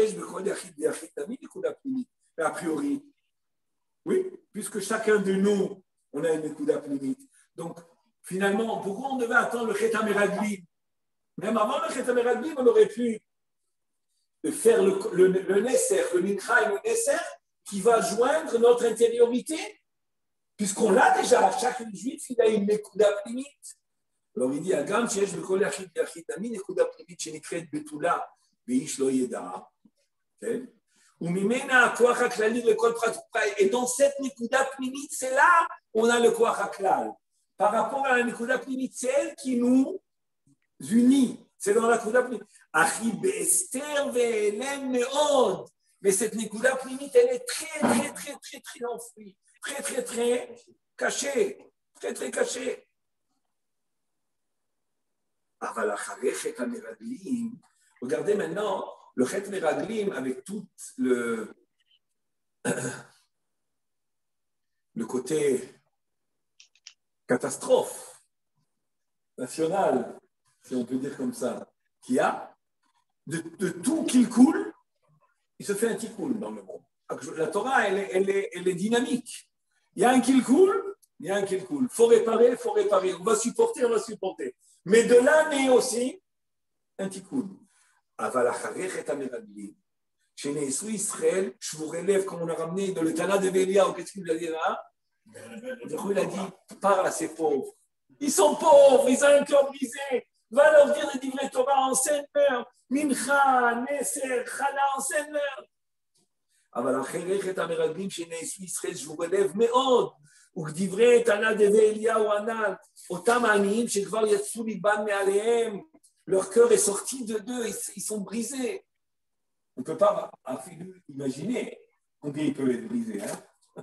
priori, oui, puisque chacun de nous, on a une Nekuda Pnimit. Donc, finalement, pourquoi on devait attendre le Chet HaMeraglim? Même avant le Chet HaMeraglim, on aurait pu faire le, le, le Nesser, le Mincha et le Nesser, qui va joindre notre intériorité, puisqu'on l'a déjà. Chaque juif, il a une Nekuda Pnimit. Alors il dit, Agam, Shesh, Bekol Yachid Yachid Ami, Nekuda Pnimit, Shenikret Betula, Beish Lo Yeda. Et dans cette Nekuda Pnimit, c'est là où on a le Koach HaKlal. Par rapport à la Nekuda Pnimit, c'est elle qui nous unit. C'est dans la Nekuda Pnimit. Achi Be'ester Ve'elem Me'od. Mais cette Nekuda Pnimit, elle est très, très, très, très, très enfouie. Très, très, très cachée. Très, très cachée. Regardez maintenant le Chet Meraglim avec tout le, le côté catastrophe nationale, si on peut dire comme ça, qu'il y a, de, de tout qu'il coule, il se fait un petit coule dans le monde. La Torah, elle est, elle est, elle est dynamique. Il y a un qu'il coule, il y a un qu'il coule. Il faut réparer, il faut réparer. On va supporter, on va supporter. Mais de là naît aussi un tikkun. Aval acharech et hameraglim. Chez Nesu Israël, je vous relève comme on a ramené dans le Tana de Bélia, qu'est-ce qu'il a dit là? Il a dit, parle à ces pauvres. Ils sont pauvres, ils ont un cœur brisé. Va leur dire des divrei Torah, enseigne-leur. Mincha, Neser, Chala, enseigne-leur. Aval acharech et hameraglim, chez Nesu Israël, je vous relève, mais autre. וכדברי תנא דבי אליהו הנ"ל, אותם העניים שכבר יצאו ליבם מעליהם, leur cœur est sorti de d'eux, ils sont brisés. On ne peut pas imaginer combien ils peuvent être brisés. Hein?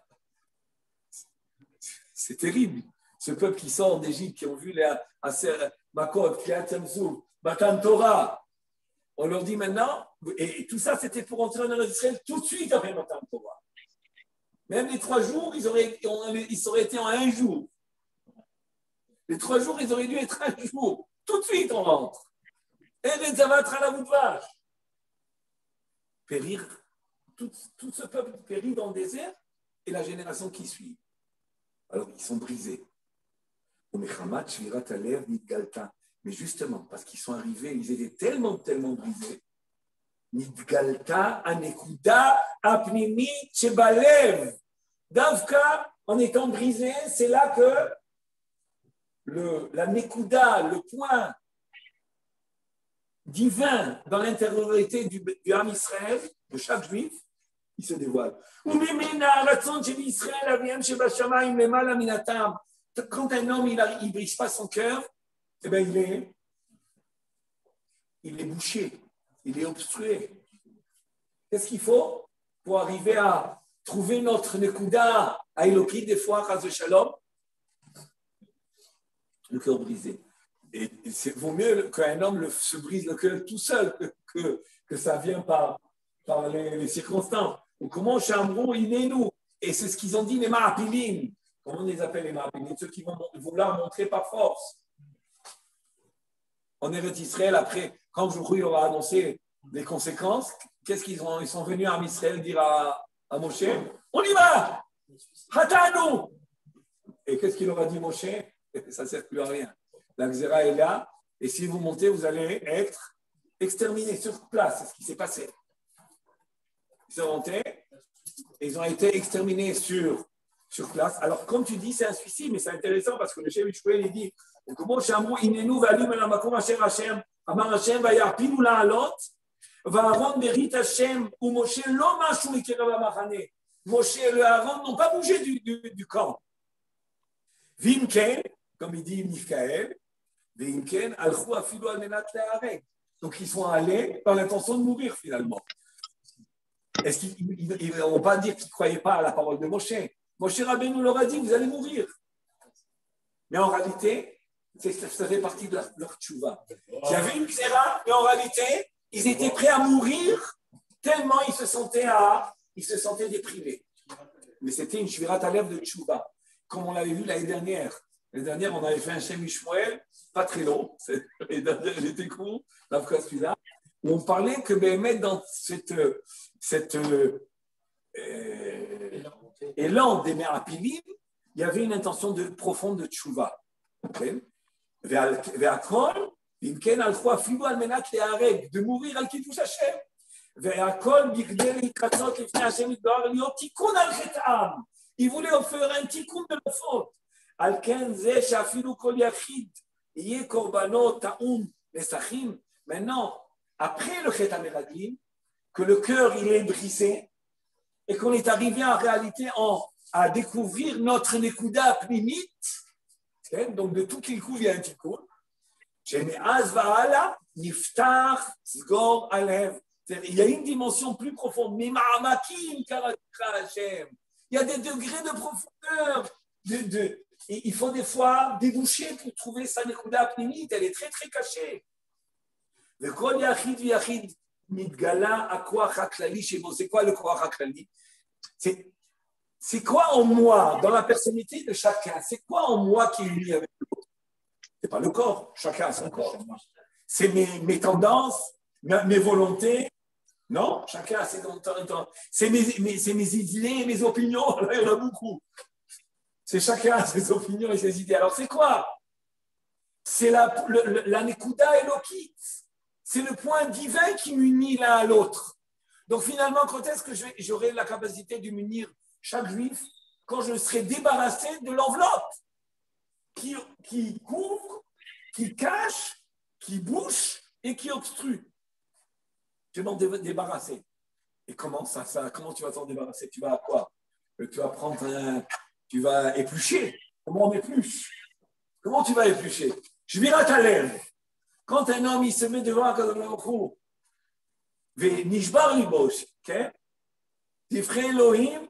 C'est terrible. Ce peuple qui sort d'Égypte, qui ont vu les Aser Makot, Kriyat Samsou, Matan Torah, on leur dit maintenant, et tout ça c'était pour entrer en Israël tout de suite après Matan Torah. Même les trois jours, ils auraient, ils auraient été en un jour. Les trois jours, ils auraient dû être un jour. Tout de suite, on rentre. Et les avatras à la bout de vache. Périr, tout, tout ce peuple périt dans le désert et la génération qui suit. Alors, ils sont brisés. Mais justement, parce qu'ils sont arrivés, ils étaient tellement, tellement brisés. Nidgalta anekuda apnimi shebalev. Davka, en étant brisé, c'est là que le, la nekuda, le point divin dans l'intériorité du, du Ham Israël, de chaque juif, il se dévoile. Quand un homme il ne brise pas son cœur, eh bien, il est, il est bouché. Il est obstrué. Qu'est-ce qu'il faut pour arriver à trouver notre Nekuda à Eloki, des fois, Chas Shalom? Le cœur brisé. Et il vaut mieux qu'un homme le, se brise le cœur tout seul que, que, que ça vient par, par les, les circonstances. Donc, comment Chamrou, il est nous? Et c'est ce qu'ils ont dit, les Ma'apilim. Comment on les appelle les Ma'apilim? Ceux qui vont vouloir montrer par force. En Eretz Israël, après, quand Jouhou aura annoncé les conséquences, qu'est-ce qu'ils ont? Ils sont venus à Israël dire à, à Moshe, on y va, Hatanu. Et qu'est-ce qu'il aura dit Moshe? Ça ne sert plus à rien. La Xéra est là, et si vous montez, vous allez être exterminés sur place. C'est ce qui s'est passé. Ils sont montés, ils ont été exterminés sur, sur place. Alors, comme tu dis, c'est un suicide, mais c'est intéressant parce que le chef Ishmael, il dit comment Shamru inenu valim el hamakom asher Hashem amar Hashem vayarpinu la'alot va'aron berit Hashem ou Moshe lo mashu mikerav ha'machane. Moshe et le Aaron n'ont pas bougé du, du, du camp. Vimken, comme il dit Michael, Vimken alchou afilu al menat le'areg. Donc, ils sont allés dans l'intention de mourir finalement. Est-ce qu'ils ne vont pas dire qu'ils ne croyaient pas à la parole de Moshe? Moshe Rabbeinu leur a dit, vous allez mourir. Mais en réalité, ça fait partie de leur, leur tchouva. Il y avait une xéra, mais en réalité, ils étaient prêts à mourir tellement ils se sentaient, à, ils se sentaient déprimés. Mais c'était une shvirat alev de tchouva, comme on l'avait vu l'année dernière. L'année dernière, on avait fait un Shem Ishmael, pas très long, l'année dernière, il était court, la phrase là, où on parlait que Béhémet, dans cette, cette euh, élan des Merapilim, il y avait une intention de, profonde de tchouva. Ve'akol, imken alchou afilu al menat le'areg, de mourir al kiddush Hashem. Ve'akol bigdei likatzot lifnei Hashem yitbarach liot tikun al chet'am. Il voulait faire un tikkun de la faute. Al ken ze she'afilu kol yachid yeh korbanot ta'um nesachim. Maintenant, après le chet hameraglim, que le cœur il est brisé et qu'on est arrivé en réalité en, à découvrir notre nekuda pnimit, donc de tout kilkou il y a un tikkun. Sheme'az va'ala niftar sgor alev. Il y a une dimension plus profonde. Mima'amakim karakra Hashem. Il y a des degrés de profondeur. De, de, et il faut des fois déboucher pour trouver sa nekuda pnimit. Elle est très très cachée. Le kol yachid yachid mitgala akoach haklali shebo. C'est quoi le koach haklali? C'est C'est quoi en moi, dans la personnalité de chacun? C'est quoi en moi qui est uni avec l'autre? C'est pas le corps, chacun a son corps. C'est mes, mes tendances, mes, mes volontés. Non, chacun a ses tendances. C'est mes, mes, c'est mes idées, mes opinions. Là, il y en a beaucoup. C'est chacun a ses opinions et ses idées. Alors, c'est quoi? C'est la, le, la nekuda elokit. C'est le point divin qui m'unit l'un à l'autre. Donc, finalement, quand est-ce que j'aurai la capacité de m'unir chaque juif, quand je serai débarrassé de l'enveloppe qui, qui couvre, qui cache, qui bouche et qui obstrue. Je vais m'en débarrasser. Et comment ça, ça comment tu vas t'en débarrasser? Tu vas à quoi? Tu vas prendre un, tu vas éplucher. Comment on épluche? Comment tu vas éplucher? Je vais à ta lèvre. Quand un homme il se met devant un kadavachou, ve nishbar libosh, ok? Tifrei Elohim.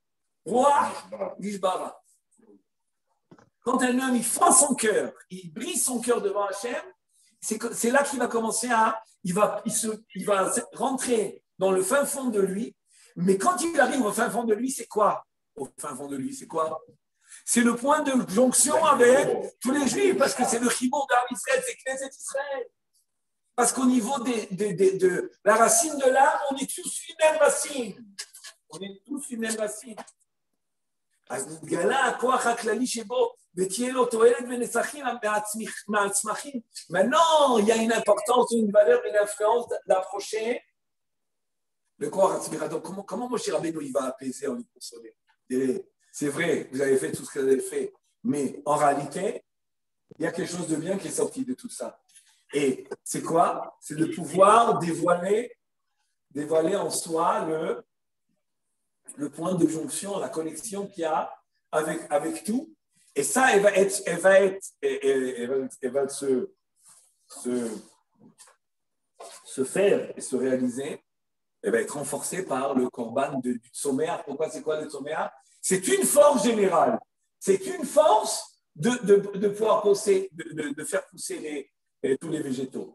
Quand un homme il fend son cœur, il brise son cœur devant Hachem, c'est, c'est là qu'il va commencer à, il va, il, se, il va rentrer dans le fin fond de lui. Mais quand il arrive au fin fond de lui, c'est quoi? Au fin fond de lui, c'est quoi? C'est le point de jonction avec tous les Juifs, parce que c'est le chibour d'Am Israël, c'est Knesset Israël. Parce qu'au niveau des, des, des, de la racine de l'âme, on est tous une même racine. On est tous une même racine. אז נתגלה הכוח הכללי שבו ותהיה לו תועלת ונסחים מהצמחים. Maintenant, il y a une importance, une valeur, une influence d'approcher le corps Hatzmira. Donc, comment, comment Moshe Rabbeinu il va apaiser, en lui consoler? C'est vrai, vous avez fait tout ce que vous avez fait, mais en réalité, il y a quelque chose de bien qui est sorti de tout ça. Et c'est quoi? C'est de pouvoir dévoiler, dévoiler en soi le le point de jonction, la connexion qu'il y a avec, avec tout. Et ça, elle va être, elle va être, elle, elle va, elle va se, se, se faire et se réaliser. Elle va être renforcée par le korban de, du tzoméach. Pourquoi c'est quoi le tzoméach? C'est une force générale. C'est une force de, de, de pouvoir pousser, de, de, de faire pousser les, les, tous les végétaux.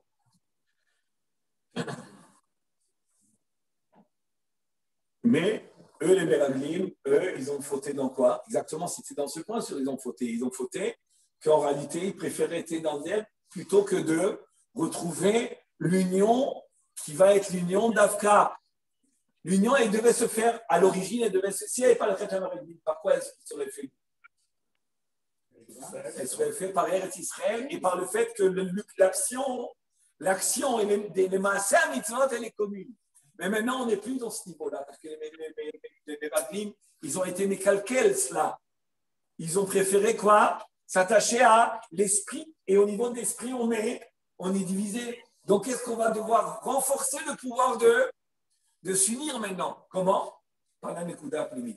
Mais eux, les Meraglim, eux, ils ont fauté dans quoi? Exactement, c'était dans ce point sur ils ont fauté. Ils ont fauté qu'en réalité, ils préféraient être dans l'air plutôt que de retrouver l'union qui va être l'union d'Afka. L'union, elle devait se faire à l'origine, elle devait se... Si elle n'avait pas le Chet HaMeraglim, par quoi elle serait faite? Elle serait faite par Eretz Israël et par le fait que le, l'action, l'action et les, les Maaseh HaMitzvot, elle est commune. Mais maintenant, on n'est plus dans ce niveau-là, parce que les, les, les, les, les Raglim, ils ont été mécalquels, cela. Ils ont préféré quoi? S'attacher à l'esprit, et au niveau de l'esprit, on est, on est divisé. Donc, qu'est-ce qu'on va devoir renforcer le pouvoir de, de s'unir maintenant? Comment? Par la Nekuda Plimit.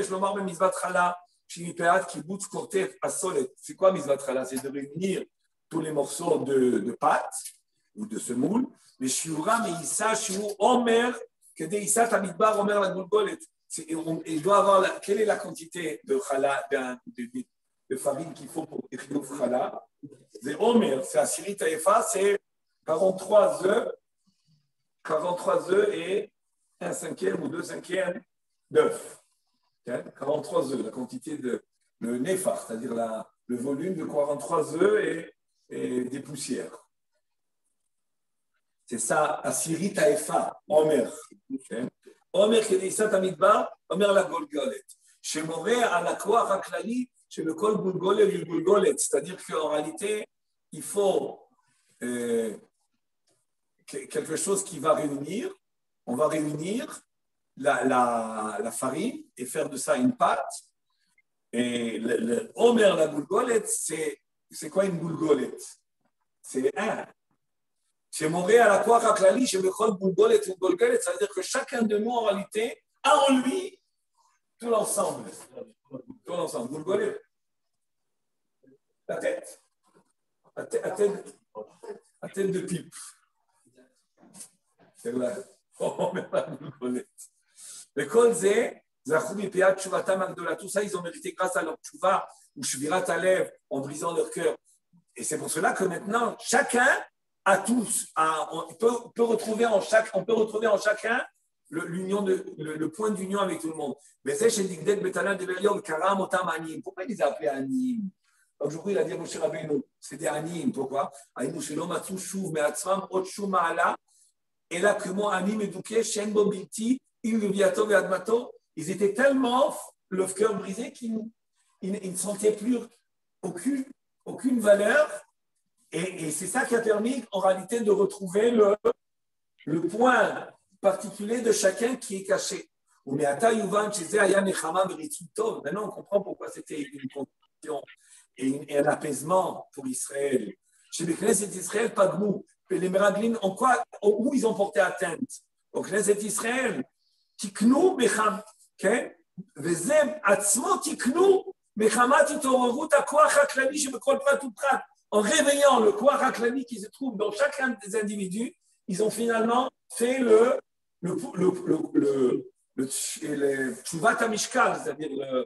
C'est quoi Mizvat Chala? C'est de réunir tous les morceaux de, de pâte ou de semoule. Mais Shiura, mais Issa, Shiur, Omer, que des Issa, Tamidbar, Omer, la Goulgolet. Il doit avoir la, quelle est la quantité de chala, de, de, de farine qu'il faut pour Echinouf Chala? C'est Omer, c'est Asiri Taïfa, c'est quarante-trois œufs, quarante-trois œufs et un cinquième ou deux cinquièmes d'œufs. quarante-trois œufs, la quantité de le néphar, c'est-à-dire la, le volume de quarante-trois œufs et, et des poussières. C'est ça, Asiri Taïfa, Omer. Omer Kedisat Amidbar, Omer la Golgolet. Chez Moré, à la Koach Aklali, chez le Kol Golgolet du Golgolet. C'est-à-dire qu'en réalité, il faut euh, quelque chose qui va réunir. On va réunir la, la, la farine et faire de ça une pâte. Et le, le Omer la Golgolet, c'est, c'est quoi une Golgolet? C'est un. Chez Moré, à la Koach Aklali, chez le Kol Golgolet du Golgolet, ça veut dire que chacun de nous, en réalité, a en lui tout l'ensemble. Tout l'ensemble. Golgolet. La tête. La tête, la tête, la tête de pipe. C'est là. Oh, mais pas Golgolet. Le Kol Zé, Zachoumi Peat, Tshuvatam Agdola, tout ça, ils ont mérité grâce à leur Tshuva ou Shvirat Alev, en brisant leur cœur. Et c'est pour cela que maintenant, chacun à tous, à, on, peut, on, peut retrouver en chaque, on peut retrouver en chacun le, l'union de, le, le point d'union avec tout le monde. Pourquoi ils appelaient Anim? Aujourd'hui, il a dit à Moshe Rabbeinu, c'est des Anim. Pourquoi? Et là, que moi, Anim éduqué, Shenbo Bilti, Illuviato et Admato, ils étaient tellement le cœur brisé qu'ils ils ne sentaient plus aucune, aucune valeur. Et, et c'est ça qui a permis, en réalité, de retrouver le, le point particulier de chacun qui est caché. Maintenant, on comprend pourquoi c'était une condition et, une, et un apaisement pour Israël. Chez les Knesset Israël, pas de mou. Les Meraglim, en quoi, où ils ont porté atteinte? Au Knesset Israël, tiknu mecham, vezem atzmo tiknu mechamat itororut hakoach haklali shebekol prat uprat. En réveillant le Koach HaKlali qui se trouve dans chacun des individus, ils ont finalement fait le le le le le, le, le Tshuvat HaMishkal, c'est-à-dire le,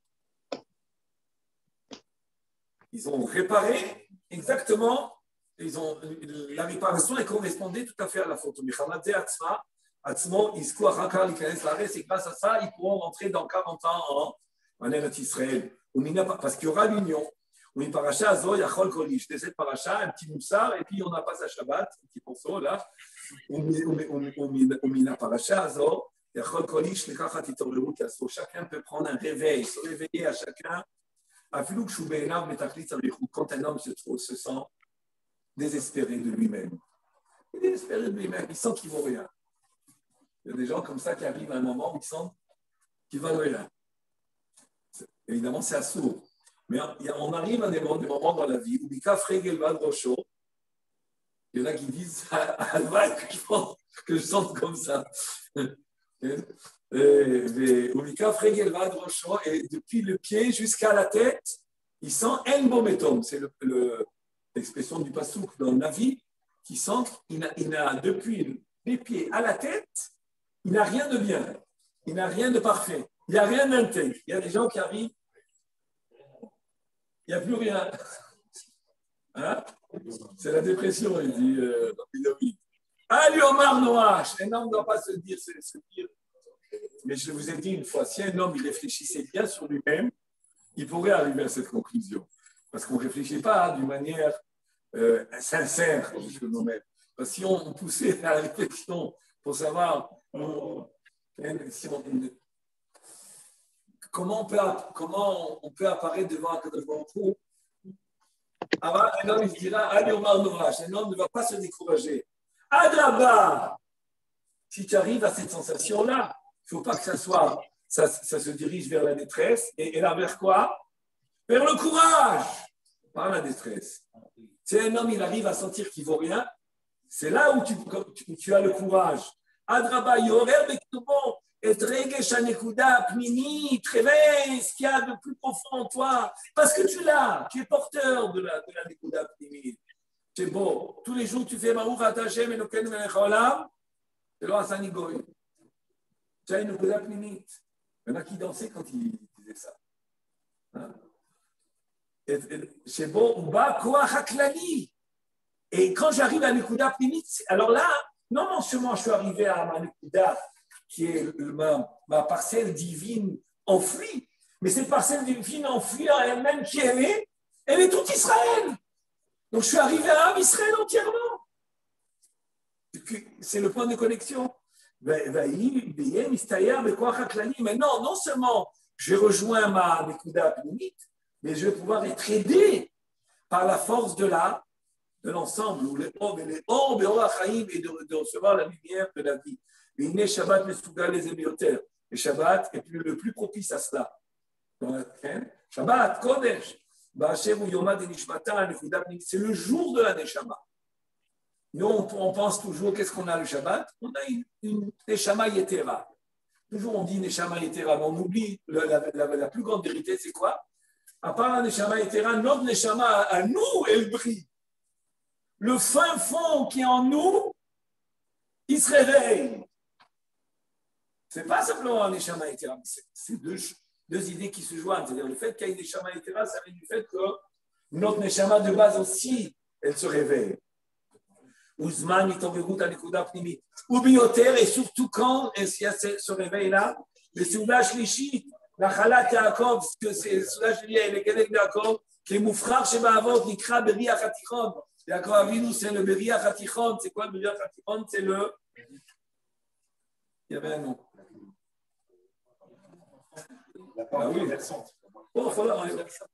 ils ont réparé exactement, ils ont la réparation est correspondait tout à fait à la faute. Mechamad Ze Atzma, Atzmo Isku Achakar Likanes Lares, et grâce à ça, ils pourront rentrer dans quarante ans en en Eretz Israël. Parce qu'il y aura l'union. Oui, paracha azo yachol kolish. De cette paracha, un petit moussard, et puis on a pas sa Shabbat, un petit morceau là. On met la paracha azo yachol kolish lekachat itorleut yaso. Chacun peut prendre un réveil, se réveiller à chacun. Afilou kshu be'enav metachlit tzarichut. Quand un homme se trouve, se sent désespéré de lui-même. Il est désespéré de lui-même. Il sent qu'il ne vaut rien. Il y a des gens comme ça qui arrivent à un moment où ils sentent qu'ils ne valent rien. Évidemment, c'est assourd. Mais on arrive à des moments dans la vie où Mika Fregel va de Rocho, il y en a qui disent à Alva que je pense que je sente comme ça. Où Mika Fregel va de Rocho, et depuis le pied jusqu'à la tête, il sent un bométum. C'est le, le, l'expression du Passouk dans la vie qui sent qu'il a, il a depuis les pieds à la tête, il n'a rien de bien, il n'a rien de parfait, il n'y a rien d'intègre. Il y a des gens qui arrivent. Il n'y a plus rien. Hein? C'est la dépression, il dit euh, Ali Omar Noach. Un homme ne doit pas se dire, se, se dire. Mais je vous ai dit une fois, si un homme il réfléchissait bien sur lui-même, il pourrait arriver à cette conclusion. Parce qu'on ne réfléchit pas d'une manière euh, sincère, je me mets. Parce que si on poussait à la réflexion pour savoir on, si on, Comment on, peut, comment on peut apparaître devant un Kadosh Baruch Hu? Alors, un homme, il dira, allez, Omar Noach. Un homme ne va pas se décourager. Adraba, si tu arrives à cette sensation-là, il ne faut pas que ça soit, ça, ça se dirige vers la détresse, et, et là, vers quoi? Vers le courage, pas la détresse. Si un homme, il arrive à sentir qu'il ne vaut rien, c'est là où tu, tu, tu as le courage. Adraba, yorer bektubo, et regesh hanekuda pnimi, réveille ce qu'il y a de plus profond en toi, parce que tu l'as, tu es porteur de la, de la nekuda pnimi. C'est beau. Tous les jours, tu fais Baruch Ata Hashem Elokeinu melech haolam, c'est lo asani goy. Tu as une nekuda pnimi. Il y en a qui dansaient quand ils disaient ça. Hein? C'est beau, Uba koach haklali. Et quand j'arrive à Nekuda Pnimit, alors là, non seulement je suis arrivé à ma Nekuda, qui est ma, ma parcelle divine enfouie, mais cette parcelle divine enfouie en elle-même qui elle est, elle est toute Israël. Donc je suis arrivé à Am Israël entièrement. C'est le point de connexion. Maintenant, non seulement je rejoins ma Nekuda Pnimit, mais je vais pouvoir être aidé par la force de la de l'ensemble, où les orbes et les orbes et et de, de recevoir la lumière de la vie. Et il Shabbat Mesouga les émiotaires. Et Shabbat est plus, le plus propice à cela. Shabbat, Kodesh, c'est le jour de la Neshama. Nous, on, on pense toujours, qu'est-ce qu'on a le Shabbat? On a une, une Neshama Yetera. Toujours on dit Neshama Yetera, mais on oublie la, la, la, la plus grande vérité, c'est quoi? À part la Neshama Yetera, notre Neshama à nous, elle brille. Le fin fond qui est en nous, il se réveille. Ce n'est pas simplement un Neshama Yetera, c'est deux, deux idées qui se joignent. C'est-à-dire le fait qu'il y ait une Neshama Yetera, ça vient du fait que notre Neshama de base aussi, elle se réveille. Ouzman, Itoverut, Anekuda Pnimi. Ou bioter, et surtout quand est-ce qu'il y a ce réveil-là? Le Souda Shlishi, la Chalat Yaakov, que c'est Souda Shlishi et le Kedek Yaakov, qui est Moufrar Sheba Avot, Nikra Beria Chatichon. Yaakov Avinu, c'est le Beria Chatichon. C'est quoi le Beria Chatichon? C'est le. Il y avait un nom. La part transversante. Oh, voilà,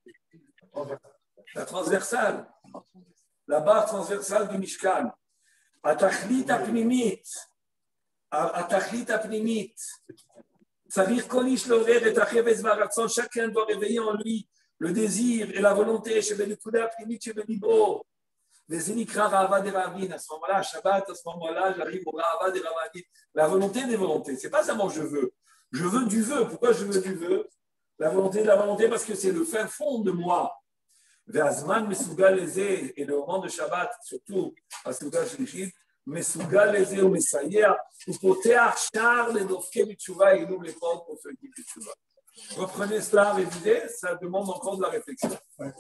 la transversale. La barre transversale du Mishkan. Atachlit apnimit. Atachlit apnimit. Savir kolish l'orer et acheves varatson. Chacun doit réveiller en lui le désir et la volonté. Chez Benikuda apnimit, chez Benibo. Les énikra Rava de Ravin. À ce moment-là, Shabbat, à ce moment-là, j'arrive au Rava de Ravin. La volonté des volontés. Ce n'est pas seulement je veux. Je veux du vœu. Pourquoi je veux du vœu? La volonté de la volonté, parce que c'est le fin fond de moi. Ve'azman mesougal lezeh, et le moment de Shabbat, surtout à Souda Shlichit, mesougal lezeh ou mesayeh, ou poteach shar le dofke b'tshuva, et il ouvre les portes pour ceux qui b'tshuva. Reprenez cela, révisez, ça demande encore de la réflexion. Ouais.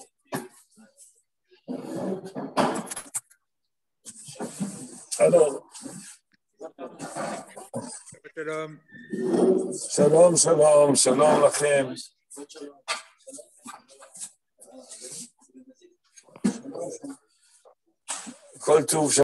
Alors. Shalom, shalom, shalom lachem. כל טוב.